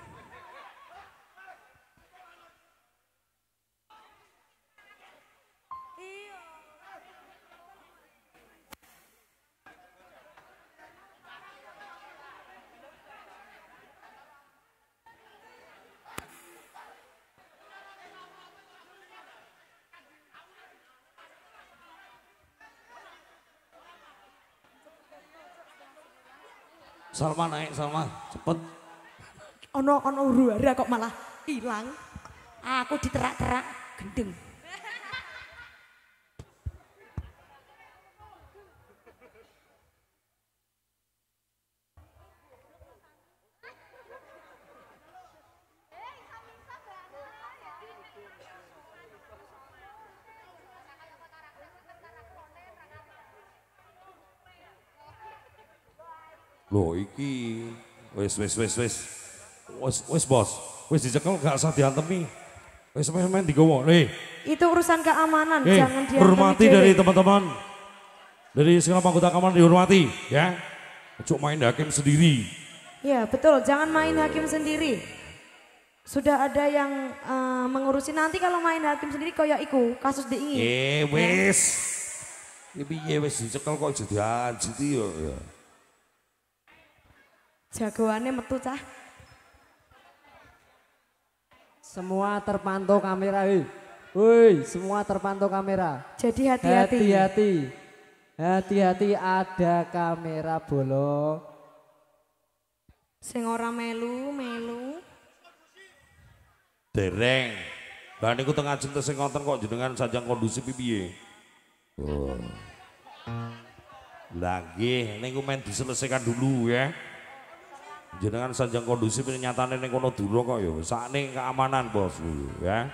Salma naik, Salma, cepet. Ono huru-hara kok malah hilang. Aku diterak-terak gendeng. Loh iki wis bos, wis dicekel gak usah diantemi. Wis main digowo. Itu urusan keamanan, jangan diantemi. Hormati dari teman-teman. Dari segala anggota keamanan dihormati ya. Cuk main hakim sendiri. Ya betul, jangan main hakim sendiri. Sudah ada yang mengurusi, nanti kalau main hakim sendiri kayak iku kasus diingin. Wis. Iki piye wis dicekel kok jadi anjiti yo ya. Jagoannya metu cah. Semua terpantau kamera, woi, semua terpantau kamera. Jadi hati-hati. Hati-hati ada kamera bolo. Sing ora melu. Dereng. Lah niku tengah cinta sing konten kok jenengan sajang kondusif piye? Oh. Lah nggih, niku men diselesaikan dulu ya. Jenengan sanjang kondusif ini nyatane ning kono duro kok ya. Sakne keamanan bos ya.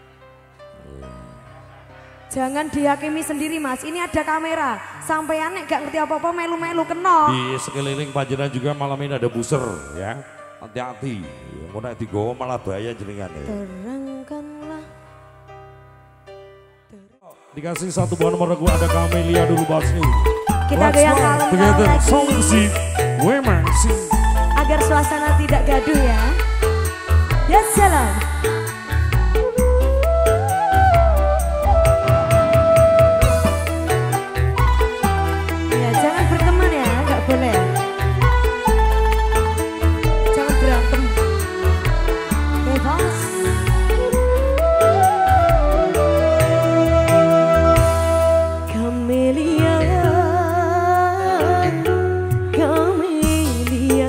Jangan dihakimi sendiri Mas. Ini ada kamera. Sampeyan nek gak ngerti apa-apa melu-melu kena. Di sekeliling panjenengan juga malam ini ada booster ya. Hati-hati. Mau nek digowo malah bahaya jenengan ya. Terangkanlah. Dikasih satu buah nomor lagu ada Camelia dulu bosnya. Kita goyang kalem-kalem lagi. Songsi, Wemer sing. Agar suasana tidak gaduh ya. Ya salam. Ya jangan berteman ya, nggak boleh. Jangan berantem. Bebas. Camelia, Camelia,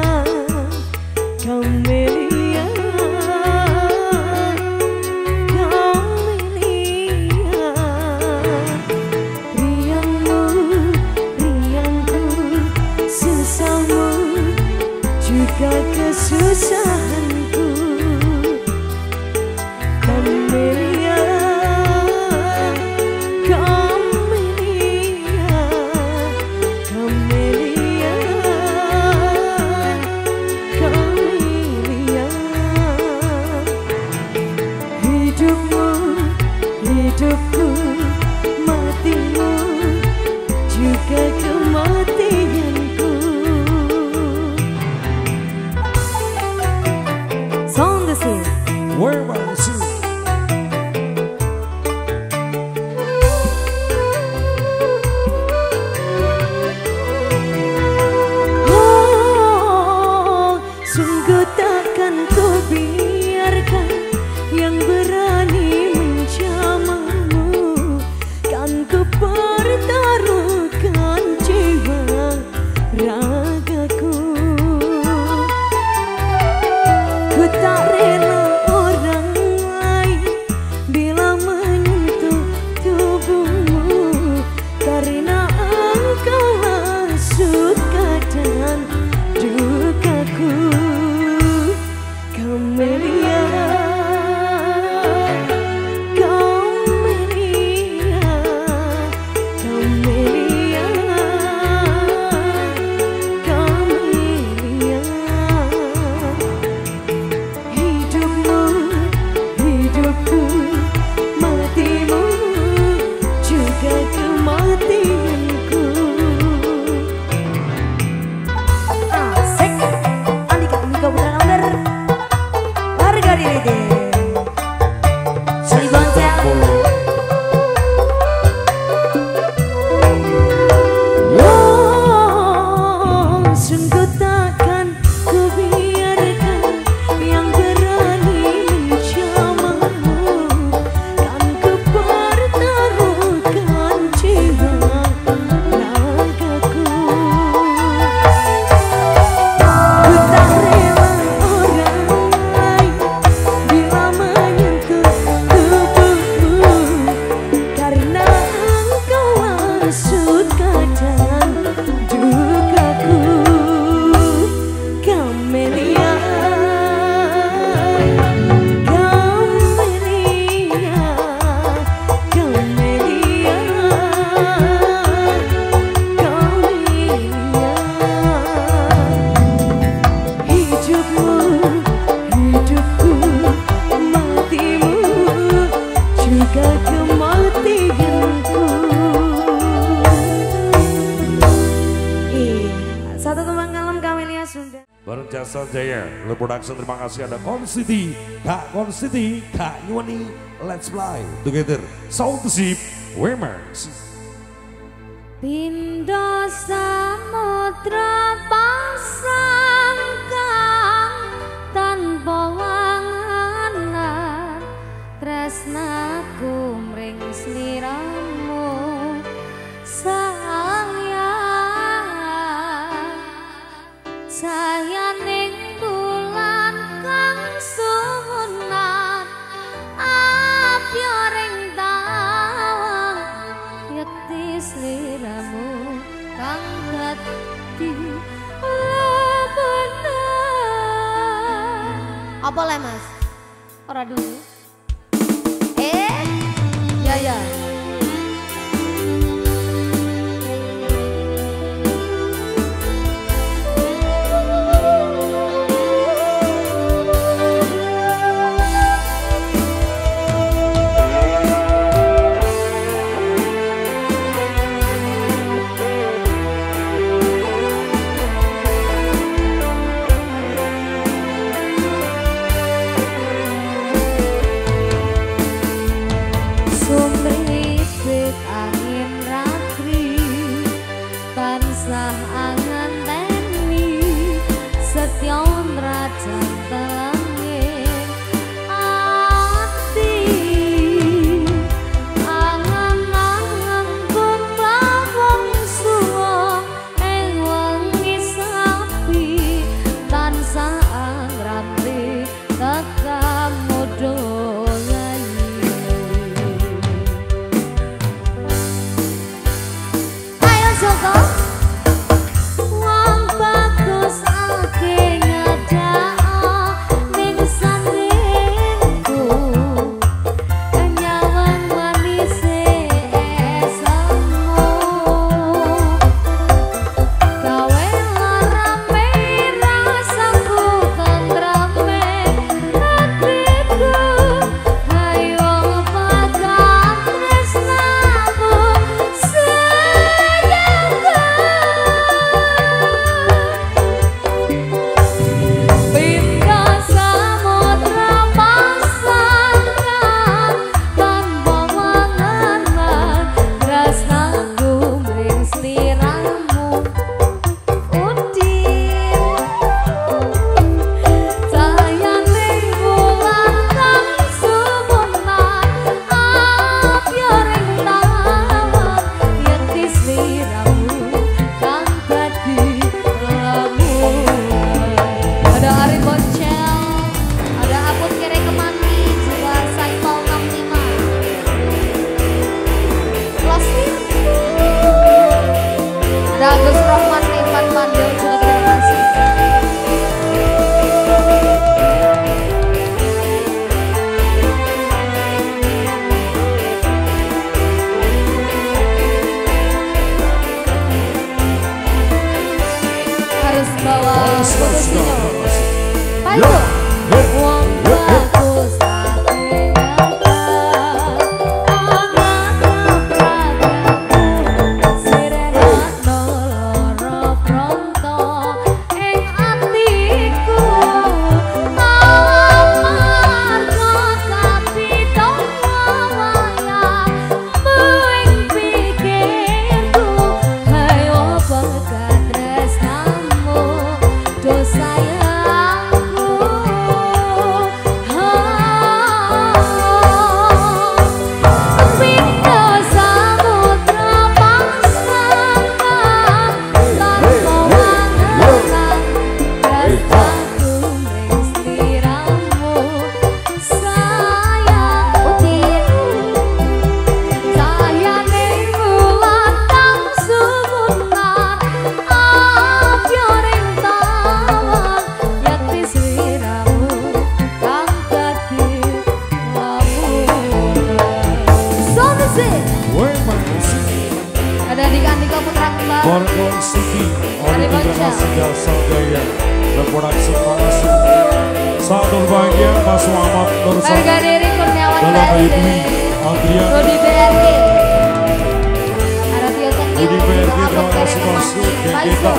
Camelia, Camelia. Riangmu, riangku, susahmu, juga kesusahanku. Camelia, Camelia, Camelia, Camelia. Hidupmu, hidupku, matimu, juga kematianku. Song the sea. Wemer sing. Oh, sungguh takkan ku biarkan yang berani menjamahmu. Kan ku pertaruhkan jiwa ragaku. Ku tak rela orang lain bila menyentuh tubuhmu, karena engkaulah suka dan dukaku. Camelia, Camelia, Camelia, Camelia. Hidupmu, hidupku, matimu, juga kematianku. Asik, Andika Andika Putra Nomor harga diri deh. Sali boncel. Oh, sungguh takkan ku biarkan yang berani menjamahmu. Kan ku pertaruhkan jiwa ragaku. Ku tak rela orang lain bila menyentuh tubuhmu, karena engkaulah suka dan dukaku. Camelia, Camelia, Camelia, Camelia. Hidupmu, hidupku, matimu, juga kematianku. Satu tembang kalem Camelia sudah. Bareng Jasa Jaya, Le Production, terima kasih ada Konsiti, Kak Nyuani, Let's Fly Together, Sound Sip, Wemer sing. Pindo samudra pasangkan tanpa wanganan, tresnaku mring sliramu sayang. Sayaning bulan kang suwunan apyaring tawang, yekti sliramu kang dadi bener. Apa le mas? Ora dulu. Ya. Ayo, wong bagus Borgol City, oleh generasi jasa gaya reproduksi Makasih. Satu bahagia Mas Muhammad Nur Harga diri Kurniawan dalam Dwi Adrian Budi BRG Budi BRG, terima kasih Mas kita.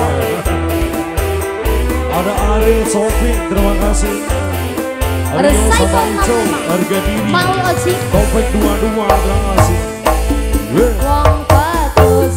Ada Ariel Sofi, terima kasih. Ada Saiful Ico, harga diri Mau Oci Topik 22, terima kasih. Wong bagus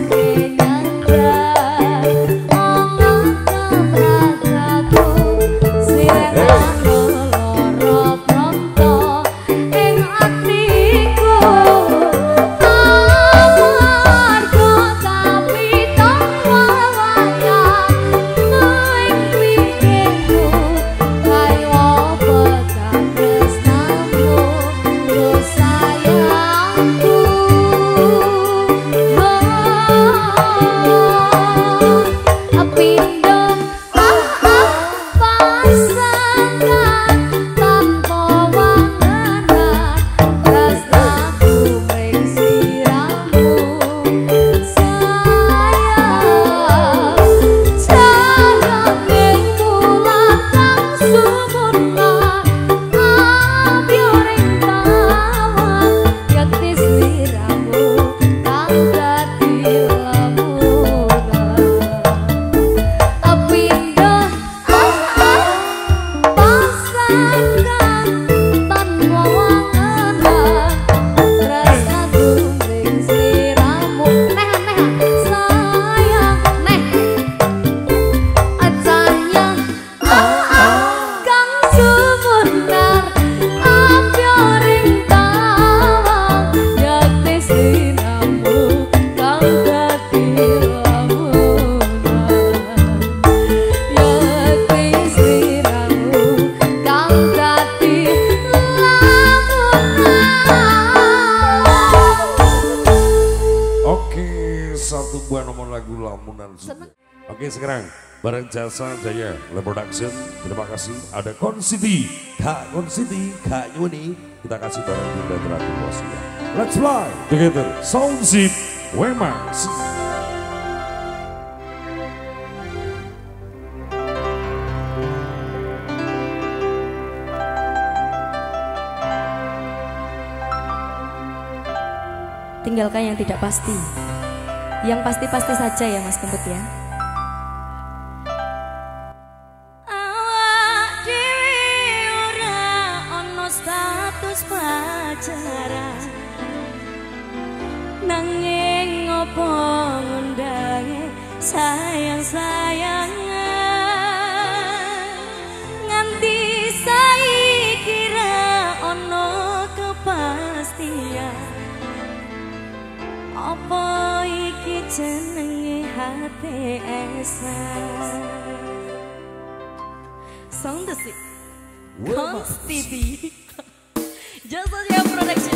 Oke, sekarang bareng Jasa Jaya Production, terima kasih. Ada Konsiti, Kak Nyuni, kita kasih bareng Dinda Terakhir Bosnya. Let's fly together, Sound Zip, Wemax. Tinggalkan yang tidak pasti. Yang pasti-pasti saja ya Mas Kemput ya. Awak dhewe ora ono status pacaran, nanging ngopo ngundange sayang-sayangan, nganti saiki ra ono kepastian. Apa iki jenenge HTS-an? Sound Desik, Konstiti, Jasa Jaya Production.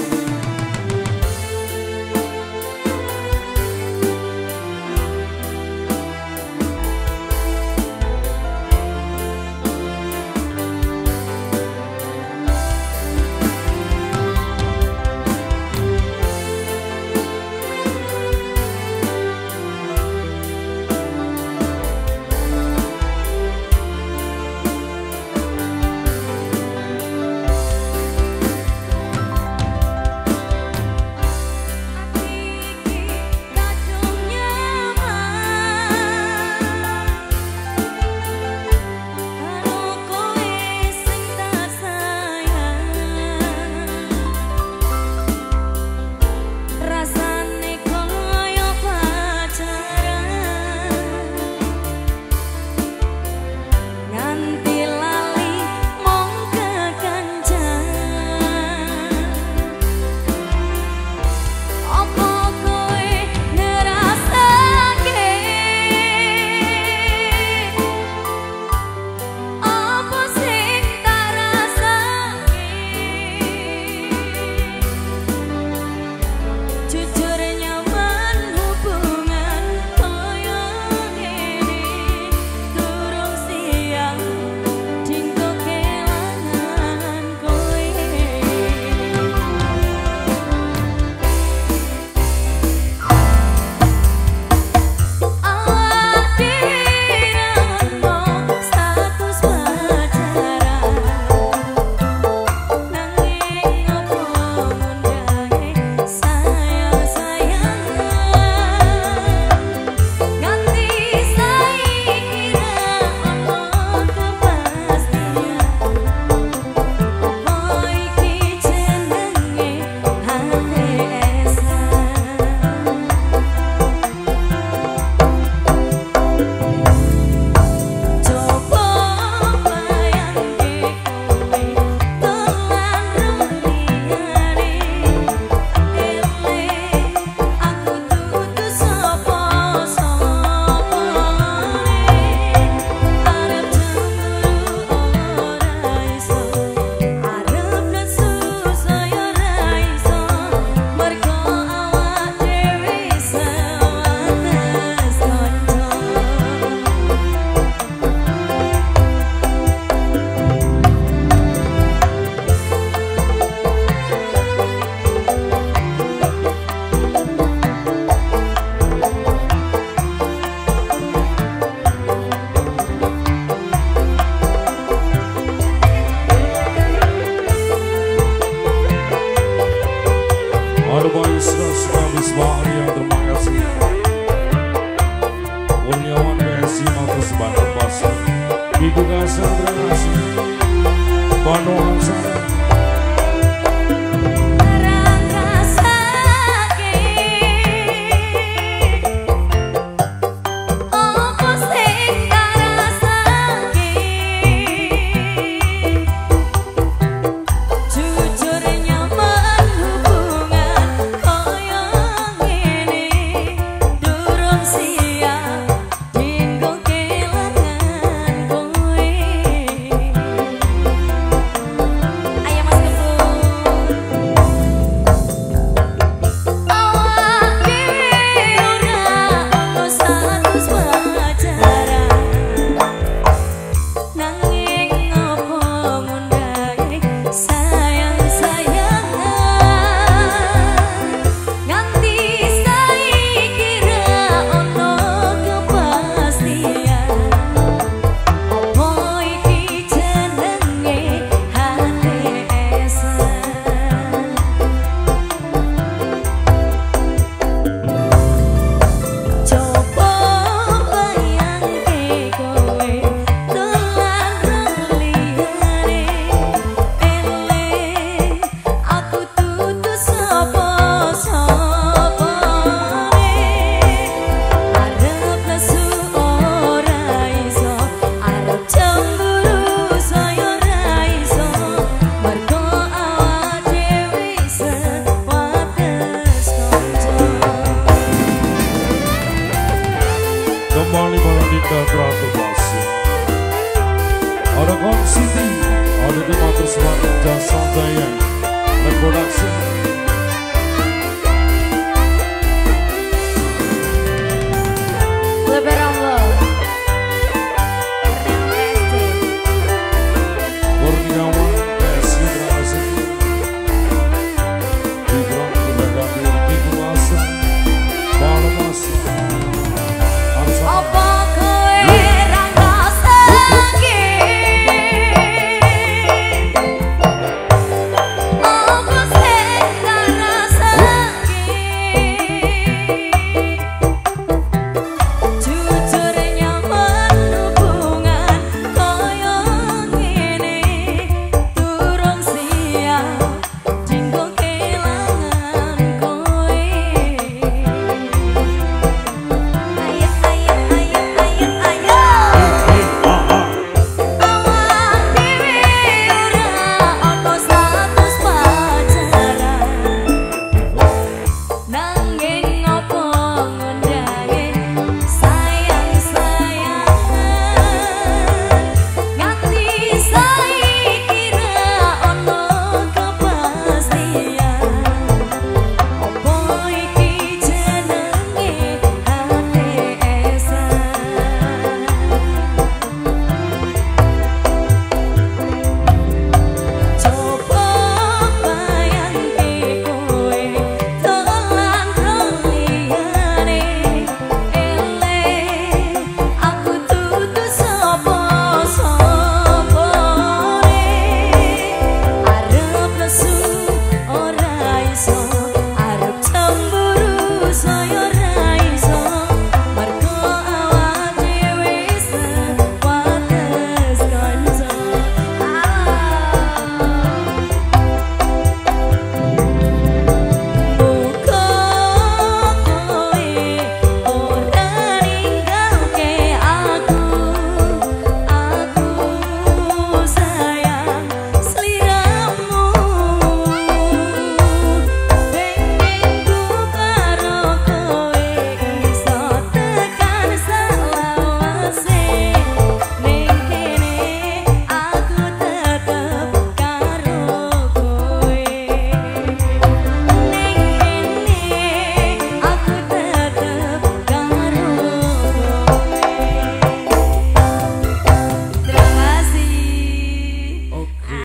spesial terima kasih Bandung saya. Kembali melanjutkan gratulasi. Ada Kon City, ada di Matur Selatan Jasa Jaya, dan produksi